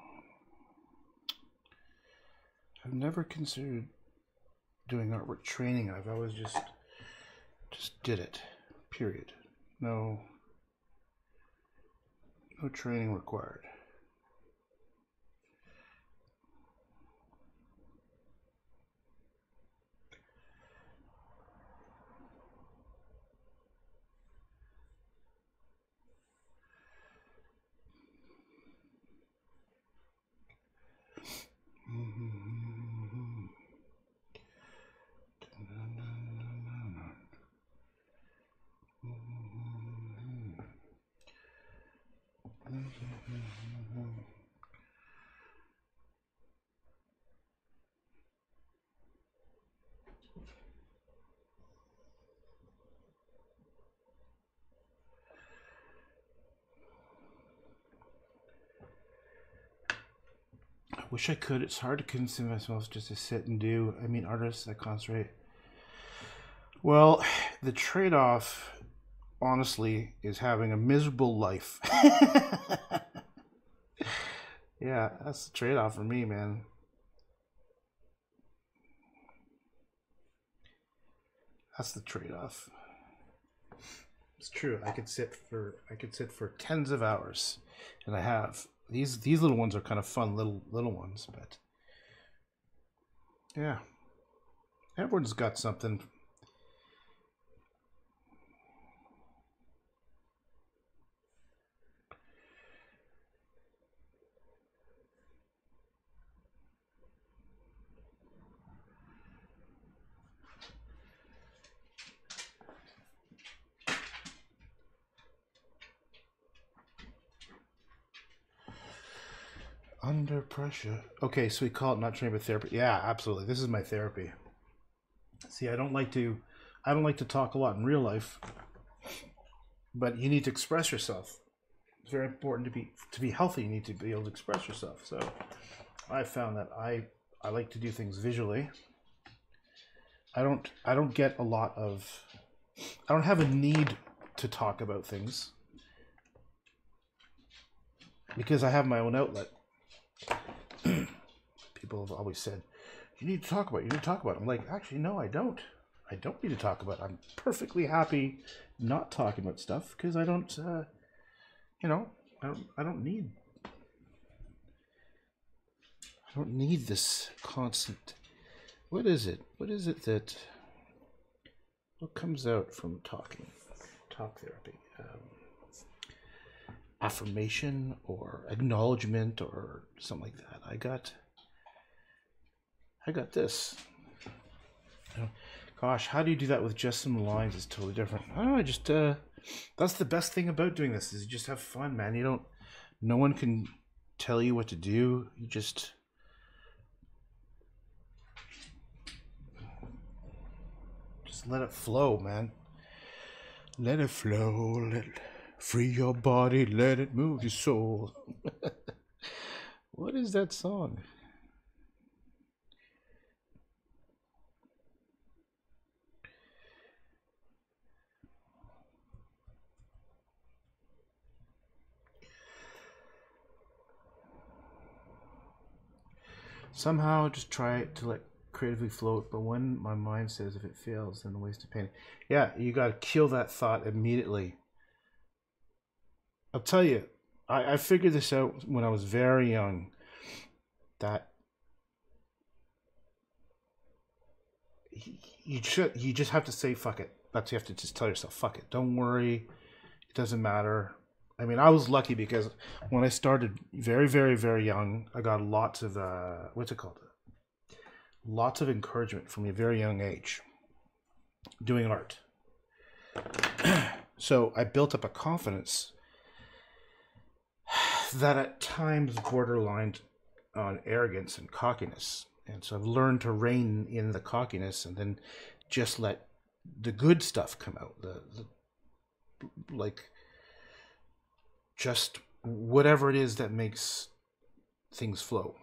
I've never considered doing artwork training. I've always just just did it. Period. No. No training required. wish I could. It's hard to convince myself just to sit and do. I mean, artists that concentrate. Well, the trade-off, honestly, is having a miserable life. Yeah, that's the trade-off for me, man. That's the trade-off. It's true. I could sit for I could sit for tens of hours, and I have. These these little ones are kind of fun little little ones, but yeah, everyone's got something. Under pressure. Okay, so we call it not trained by therapy. Yeah, absolutely. This is my therapy. See, I don't like to, I don't like to talk a lot in real life, but you need to express yourself. It's very important to be to be healthy. You need to be able to express yourself. So, I found that I I like to do things visually. I don't I don't get a lot of, I don't have a need to talk about things because I have my own outlet. People have always said, you need to talk about it. You need to talk about it. I'm like, actually, no, I don't. I don't need to talk about it. I'm perfectly happy not talking about stuff because I don't, uh, you know, I don't, I don't need, I don't need this constant. What is it? What is it that, what comes out from talking, talk therapy? Um, affirmation or acknowledgement or something like that. I got, I got this. You know, gosh, how do you do that with just some lines? It's totally different. I don't know. I just, uh, that's the best thing about doing this is you just have fun, man. You don't, no one can tell you what to do. You just, just let it flow, man. Let it flow. Let it free your body, let it move your soul. What is that song? Somehow just try to let creatively float, but when my mind says if it fails, then a waste of pain. Yeah, you got to kill that thought immediately. I'll tell you, I, I figured this out when I was very young, that you should, you just have to say fuck it. That's, you have to just tell yourself fuck it. Don't worry, it doesn't matter. I mean, I was lucky because when I started very, very, very young, I got lots of uh, what's it called? Lots of encouragement from a very young age doing art. So I built up a confidence that at times borderlined on arrogance and cockiness. And so I've learned to rein in the cockiness and then just let the good stuff come out. The, the like just whatever it is that makes things flow.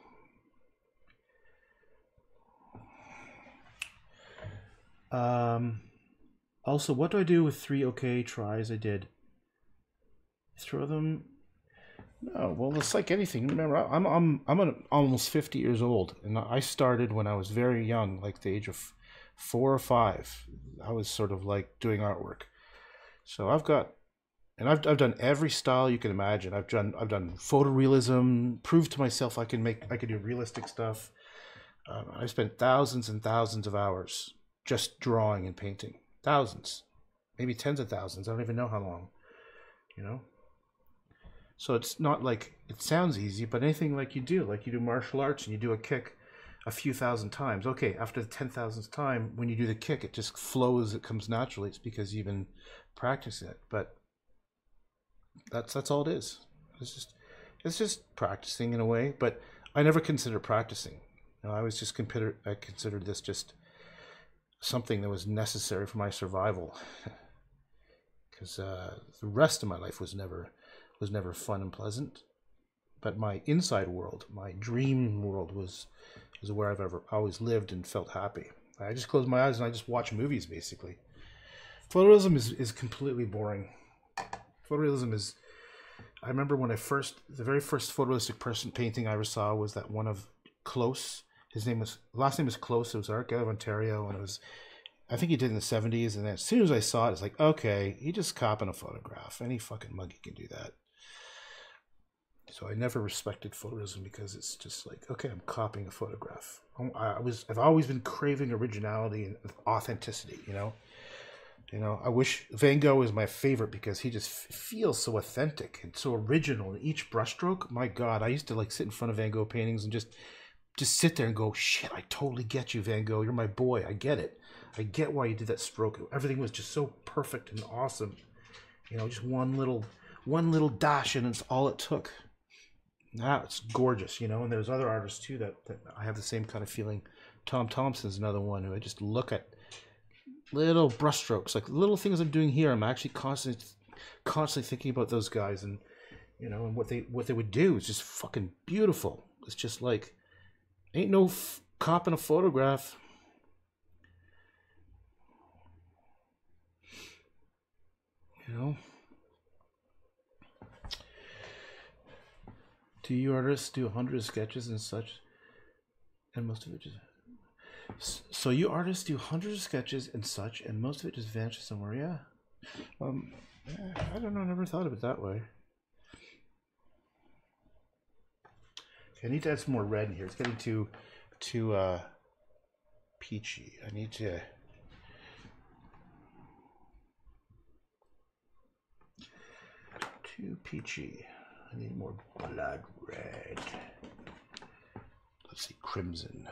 Um, also, what do I do with three okay tries I did? Throw them. No, well, it's like anything. Remember, I'm I'm I'm an, almost fifty years old, and I started when I was very young, like the age of four or five. I was sort of like doing artwork. So I've got, and I've I've done every style you can imagine. I've done I've done photorealism. Proved to myself I can make I can do realistic stuff. Um, I spent thousands and thousands of hours just drawing and painting. Thousands, maybe tens of thousands. I don't even know how long. You know. So it's not like it sounds easy, but anything like you do, like you do martial arts and you do a kick a few thousand times. Okay, after the ten thousandth time, when you do the kick, it just flows. It comes naturally. It's because you've been practicing it. But that's that's all it is. It's just it's just practicing in a way. But I never considered practicing. You know, I was just consider I considered this just something that was necessary for my survival. Because uh, the rest of my life was never. was never fun and pleasant. but my inside world, my dream world, was is where I've ever always lived and felt happy. I just close my eyes and I just watch movies, basically. Photorealism is, is completely boring. Photorealism is... I remember when I first... The very first photorealistic person painting I ever saw was that one of Close. His name was... Last name was Close. It was art guy of Ontario, and it was... I think he did in the seventies, and then as soon as I saw it, it's like, okay, he just copping a photograph. Any fucking monkey can do that. So I never respected photorealism because it's just like, okay, I'm copying a photograph. I was, I've always been craving originality and authenticity, you know? You know, I wish Van Gogh is my favorite because he just feels so authentic and so original in each brushstroke. My God, I used to like sit in front of Van Gogh paintings and just, just sit there and go, shit, I totally get you, Van Gogh. You're my boy. I get it. I get why you did that stroke. Everything was just so perfect and awesome. You know, just one little, one little dash and it's all it took. Now it's gorgeous, you know, and there's other artists too that, that I have the same kind of feeling. Tom Thompson's another one who I just look at little brushstrokes, like little things I'm doing here. I'm actually constantly, constantly thinking about those guys and, you know, and what they what they would do. It's just fucking beautiful. It's just like, ain't no f copping a photograph. You know? Do you artists do a hundred sketches and such, and most of it just... So you artists do hundreds of sketches and such, and most of it just vanishes somewhere. Yeah. Um, I don't know. I never thought of it that way. Okay, I need to add some more red in here. It's getting too, too uh, peachy. I need to. Too peachy. I need more blood red. Let's see, crimson.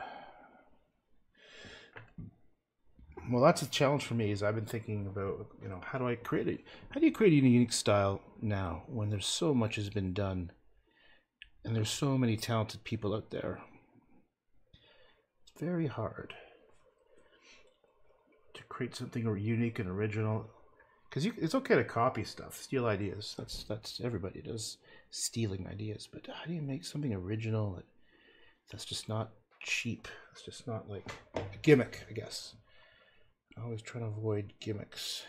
Well, that's a challenge for me. Is I've been thinking about, you know, how do I create it? How do you create a unique style now when there's so much has been done, and there's so many talented people out there? It's very hard to create something unique and original. Because it's okay to copy stuff, steal ideas. That's that's everybody does stealing ideas. But how do you make something original that, that's just not cheap? It's just not like a gimmick, I guess. I always try to avoid gimmicks.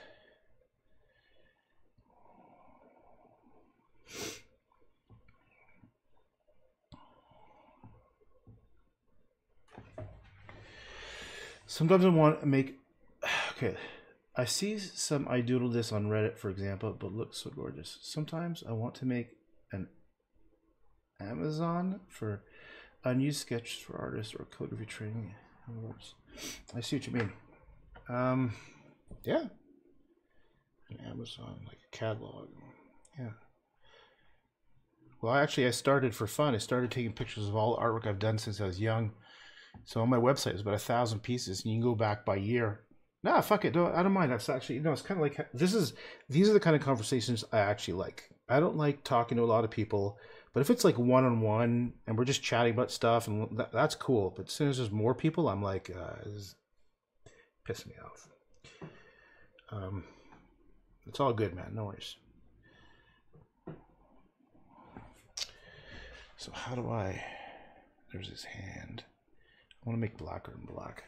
Sometimes I want to make... Okay. I see some I doodle this on Reddit, for example, but looks so gorgeous. Sometimes I want to make an Amazon for unused sketches for artists or calligraphy training. I see what you mean. Um, yeah. An Amazon, like a catalog. Yeah. Well, actually, I started for fun. I started taking pictures of all the artwork I've done since I was young. So on my website, it's about a thousand pieces, and you can go back by year. Nah, fuck it. Don't, I don't mind. That's actually, you know, it's kind of like, this is, these are the kind of conversations I actually like. I don't like talking to a lot of people, but if it's like one-on-one and we're just chatting about stuff, and that, that's cool. But as soon as there's more people, I'm like, uh, this piss me off. Um, it's all good, man. No worries. So how do I, there's his hand. I want to make blacker and black.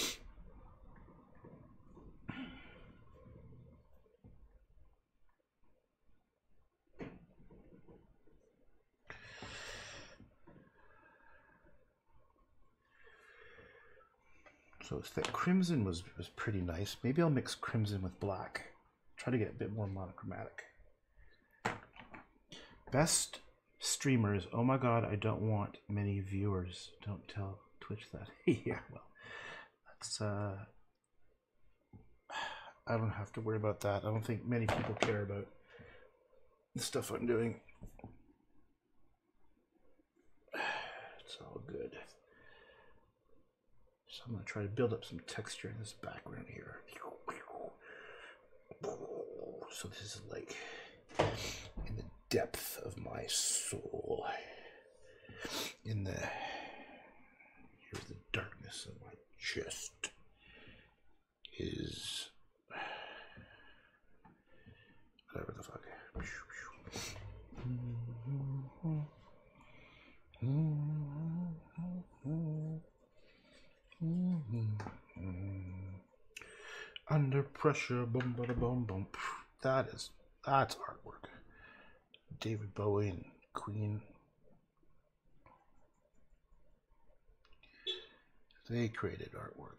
So it's that crimson was, was pretty nice. Maybe I'll mix crimson with black. Try to get a bit more monochromatic. Best streamers. Oh my God, I don't want many viewers. Don't tell Twitch that. Yeah, well, that's, uh, I don't have to worry about that. I don't think many people care about the stuff I'm doing. It's all good. So I'm going to try to build up some texture in this background here. So this is like in the depth of my soul. In the, here's the darkness of my chest. Is whatever the fuck. Under pressure, boom, boom, boom, boom. That is, that's artwork. David Bowie and Queen. They created artwork.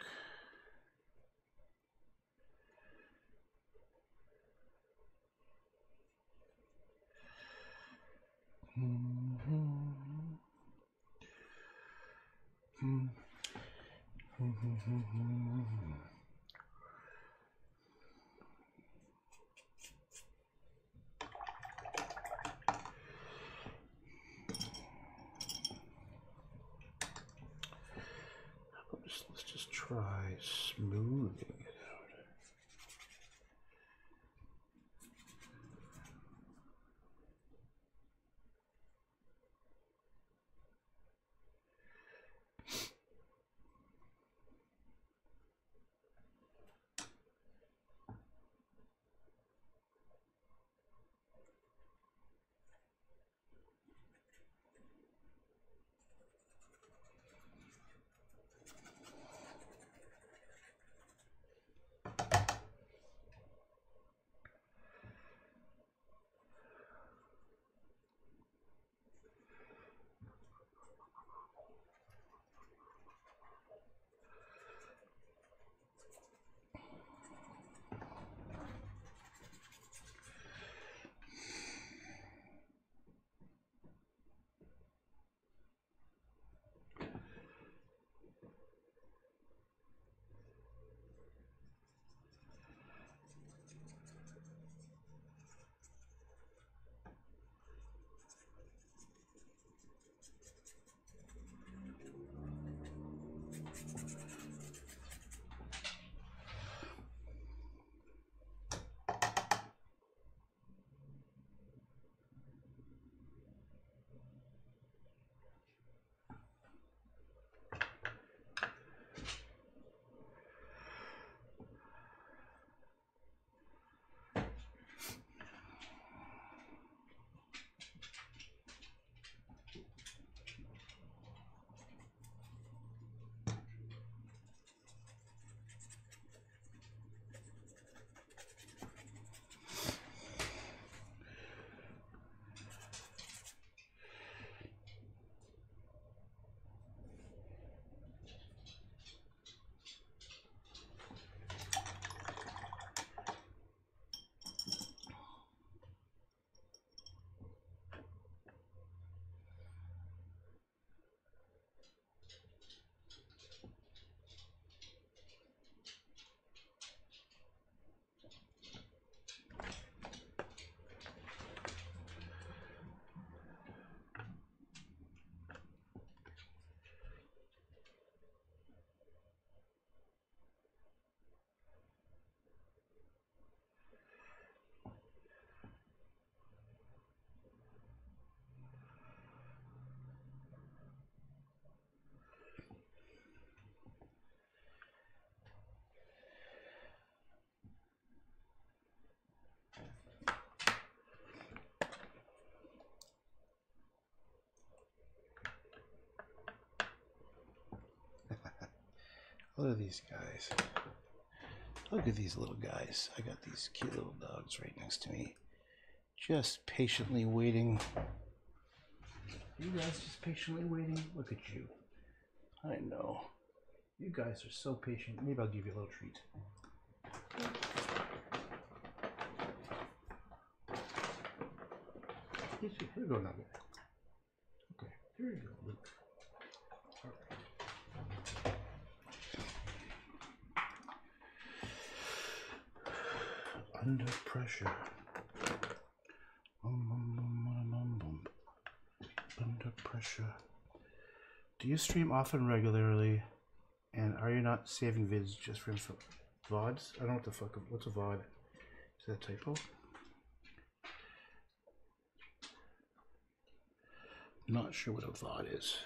Mm-hmm. Mm-hmm. Mm-hmm. Let's, let's just try smoothing it out. Look at these guys. Look at these little guys. I got these cute little dogs right next to me. Just patiently waiting. You guys just patiently waiting? Look at you. I know. You guys are so patient. Maybe I'll give you a little treat. Here you go, Nugget. Okay, here you go, Luke. All right. Under pressure. Bum, bum, bum, bum, bum. Under pressure. Do you stream often, regularly? And are you not saving vids just for info? V O Ds? I don't know what the fuck. What's a V O D? Is that a typo? Not sure what a V O D is.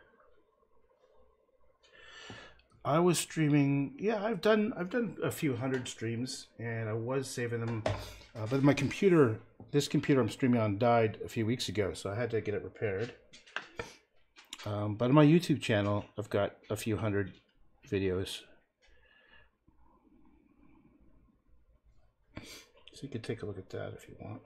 I was streaming. Yeah, I've done. I've done a few hundred streams, and I was saving them. Uh, but my computer, this computer I'm streaming on, died a few weeks ago, so I had to get it repaired. Um, but on my YouTube channel, I've got a few hundred videos. So you can take a look at that if you want.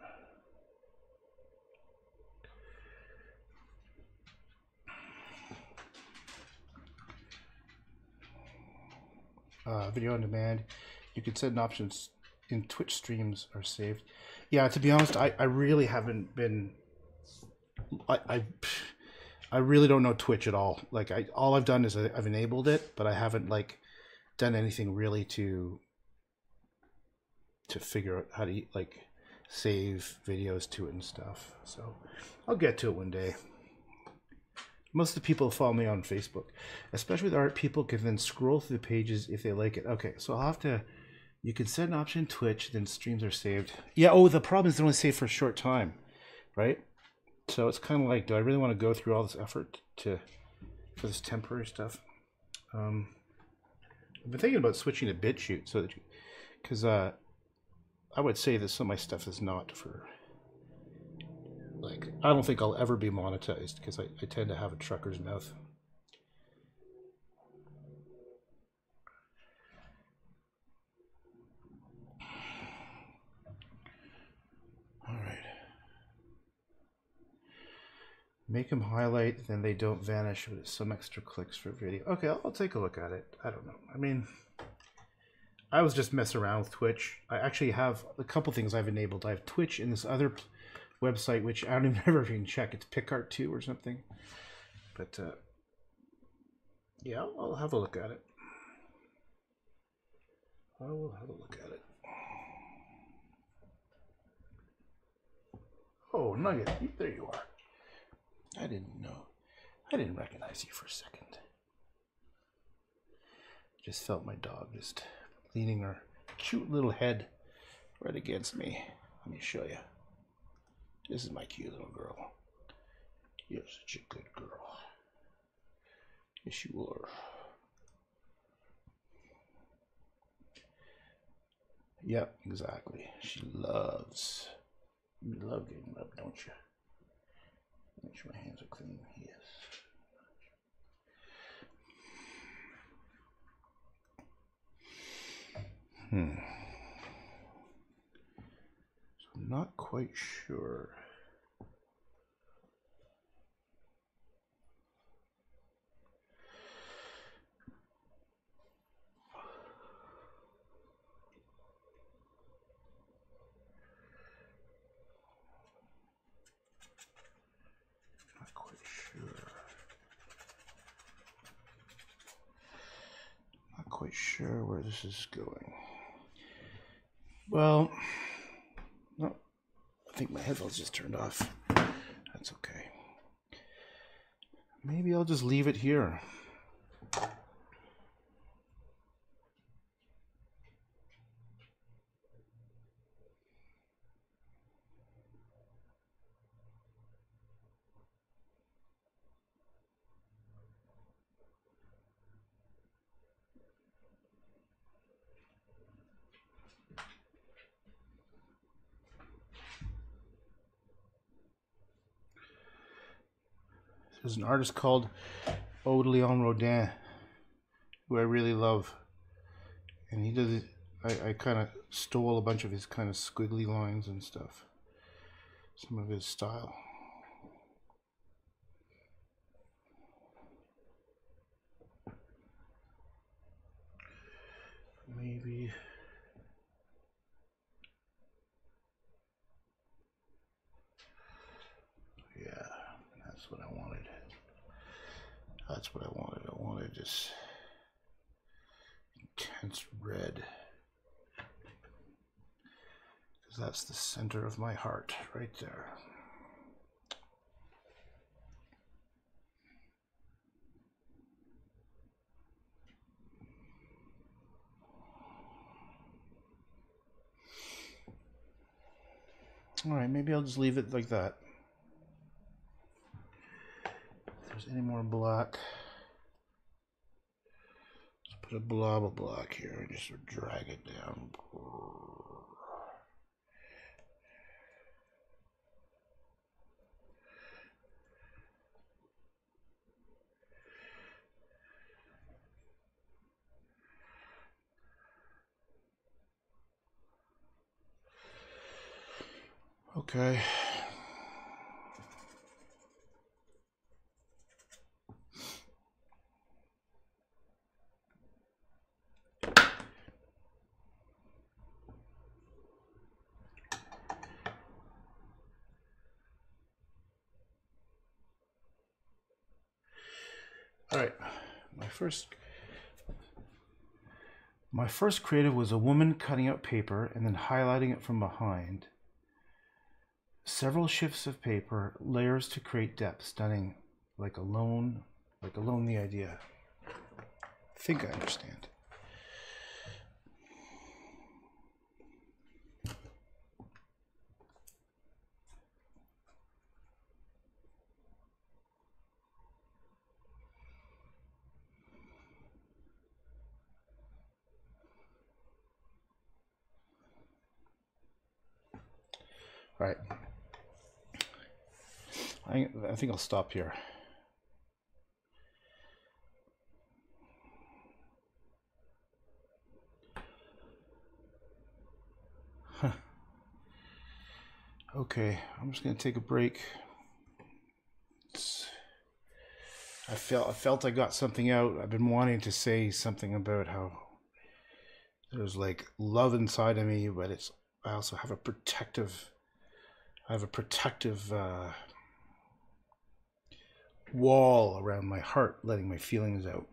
Uh, video on demand. You can set options in Twitch streams are saved. Yeah, to be honest, I, I really haven't been. I, I I really don't know Twitch at all. Like I all I've done is I, I've enabled it, but I haven't like done anything really to to figure out how to like save videos to it and stuff. So I'll get to it one day. Most of the people follow me on Facebook, especially with art. People can then scroll through the pages if they like it. Okay, so I'll have to. You can set an option in Twitch, then streams are saved. Yeah. Oh, the problem is they're only saved for a short time, right? So it's kind of like, do I really want to go through all this effort to for this temporary stuff? Um, I've been thinking about switching to BitChute, so that because uh, I would say that some of my stuff is not for. Like, I don't think I'll ever be monetized because I, I tend to have a trucker's mouth. All right. Make them highlight, then they don't vanish with some extra clicks for video. Okay, I'll, I'll take a look at it. I don't know. I mean, I was just messing around with Twitch. I actually have a couple things I've enabled. I have Twitch and this other website, which I don't even ever even check. It's PicArt two or something. But uh, yeah, I'll, I'll have a look at it. I will have a look at it. Oh, Nugget, there you are. I didn't know. I didn't recognize you for a second. Just felt my dog just leaning her cute little head right against me. Let me show you. This is my cute little girl. You're such a good girl. Yes, you are. Yep, exactly. She loves. You love getting rubbed, don't you? Make sure my hands are clean. Yes. Hmm. So I'm not quite sure. Not quite sure. Not quite sure where this is going. Well, no, I think my headphones just turned off. That's okay. Maybe I'll just leave it here. There's an artist called Aude Leon Rodin, who I really love, and he does it. I, I kind of stole a bunch of his kind of squiggly lines and stuff, some of his style. Maybe. Yeah, that's what I wanted. That's what I wanted. I wanted this intense red. Because that's the center of my heart right there. All right, maybe I'll just leave it like that. If there's any more black, let's put a blob of black here and just sort of drag it down. Okay. All right, my first my first creative was a woman cutting out paper and then highlighting it from behind. Several shifts of paper, layers to create depth, stunning, like a lone, like a lonely idea. I think I understand. All right. I, I think I'll stop here. Huh. Okay, I'm just gonna take a break. It's, I felt I felt I got something out. I've been wanting to say something about how there's like love inside of me, but it's I also have a protective I have a protective uh, wall around my heart, letting my feelings out.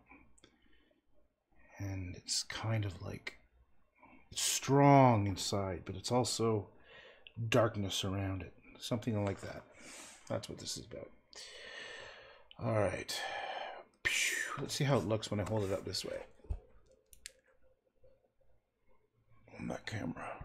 And it's kind of like it's strong inside, but it's also darkness around it. Something like that. That's what this is about. All right. Let's see how it looks when I hold it up this way. On that camera.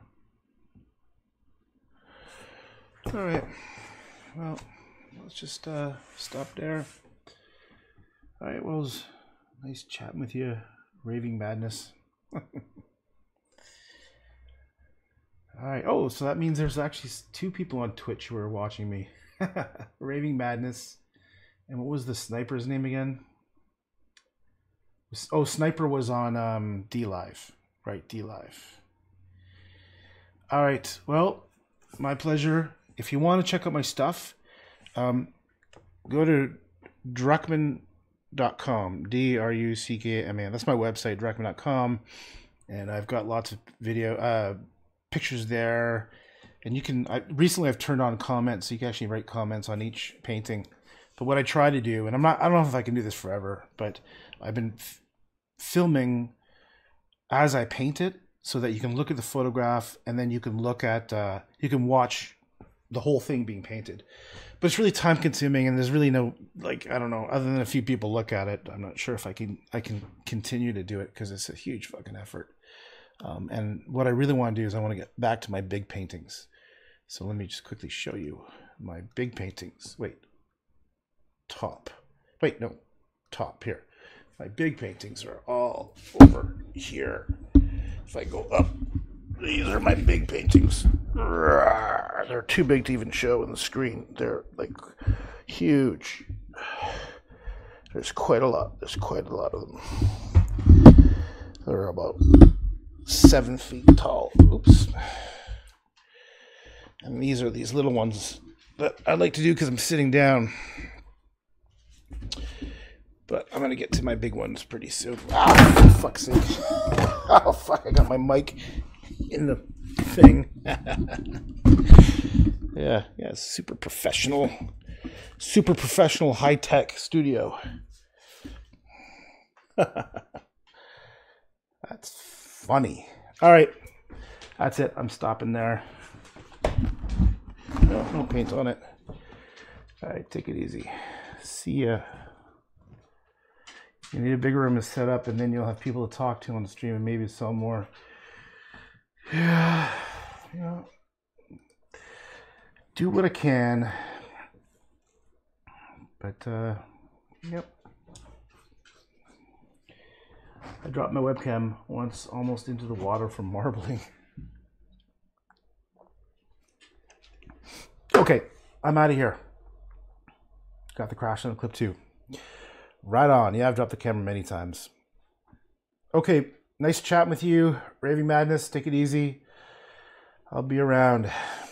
All right. Well, let's just uh, stop there. All right. Well, it was nice chatting with you, Raving Madness. All right. Oh, so that means there's actually two people on Twitch who are watching me. Raving Madness. And what was the sniper's name again? Oh, Sniper was on um, D Live. Right, D Live. All right. Well, my pleasure. If you want to check out my stuff, um, go to druckmann dot com. D R U C K M A N. That's my website, druckmann dot com. And I've got lots of video, uh, pictures there. And you can, I, recently I've turned on comments, so you can actually write comments on each painting. But what I try to do, and I'm not, I don't know if I can do this forever, but I've been f filming as I paint it so that you can look at the photograph and then you can look at, uh, you can watch the whole thing being painted. But it's really time consuming and there's really no, like, I don't know, other than a few people look at it, I'm not sure if I can, I can continue to do it because it's a huge fucking effort. Um, and what I really want to do is I want to get back to my big paintings. So let me just quickly show you my big paintings. Wait. Top. Wait, no. Top here. My big paintings are all over here. If I go up, these are my big paintings. They're too big to even show in the screen. They're like huge. There's quite a lot. There's quite a lot of them. They're about seven feet tall. Oops. And these are these little ones that I like to do because I'm sitting down. But I'm going to get to my big ones pretty soon. Ah, for fuck's sake. Oh, fuck. I got my mic in the thing. yeah, yeah. Super professional. Super professional high-tech studio. That's funny. All right. That's it. I'm stopping there. No, no paint on it. All right. Take it easy. See ya. You need a bigger room to set up, and then you'll have people to talk to on the stream and maybe sell more. Yeah, yeah. Do what I can. But, uh, yep. I dropped my webcam once almost into the water from marbling. Okay, I'm out of here. Got the crash on the clip too. Right on. Yeah, I've dropped the camera many times. Okay, nice chatting with you. Raving Madness, take it easy. I'll be around.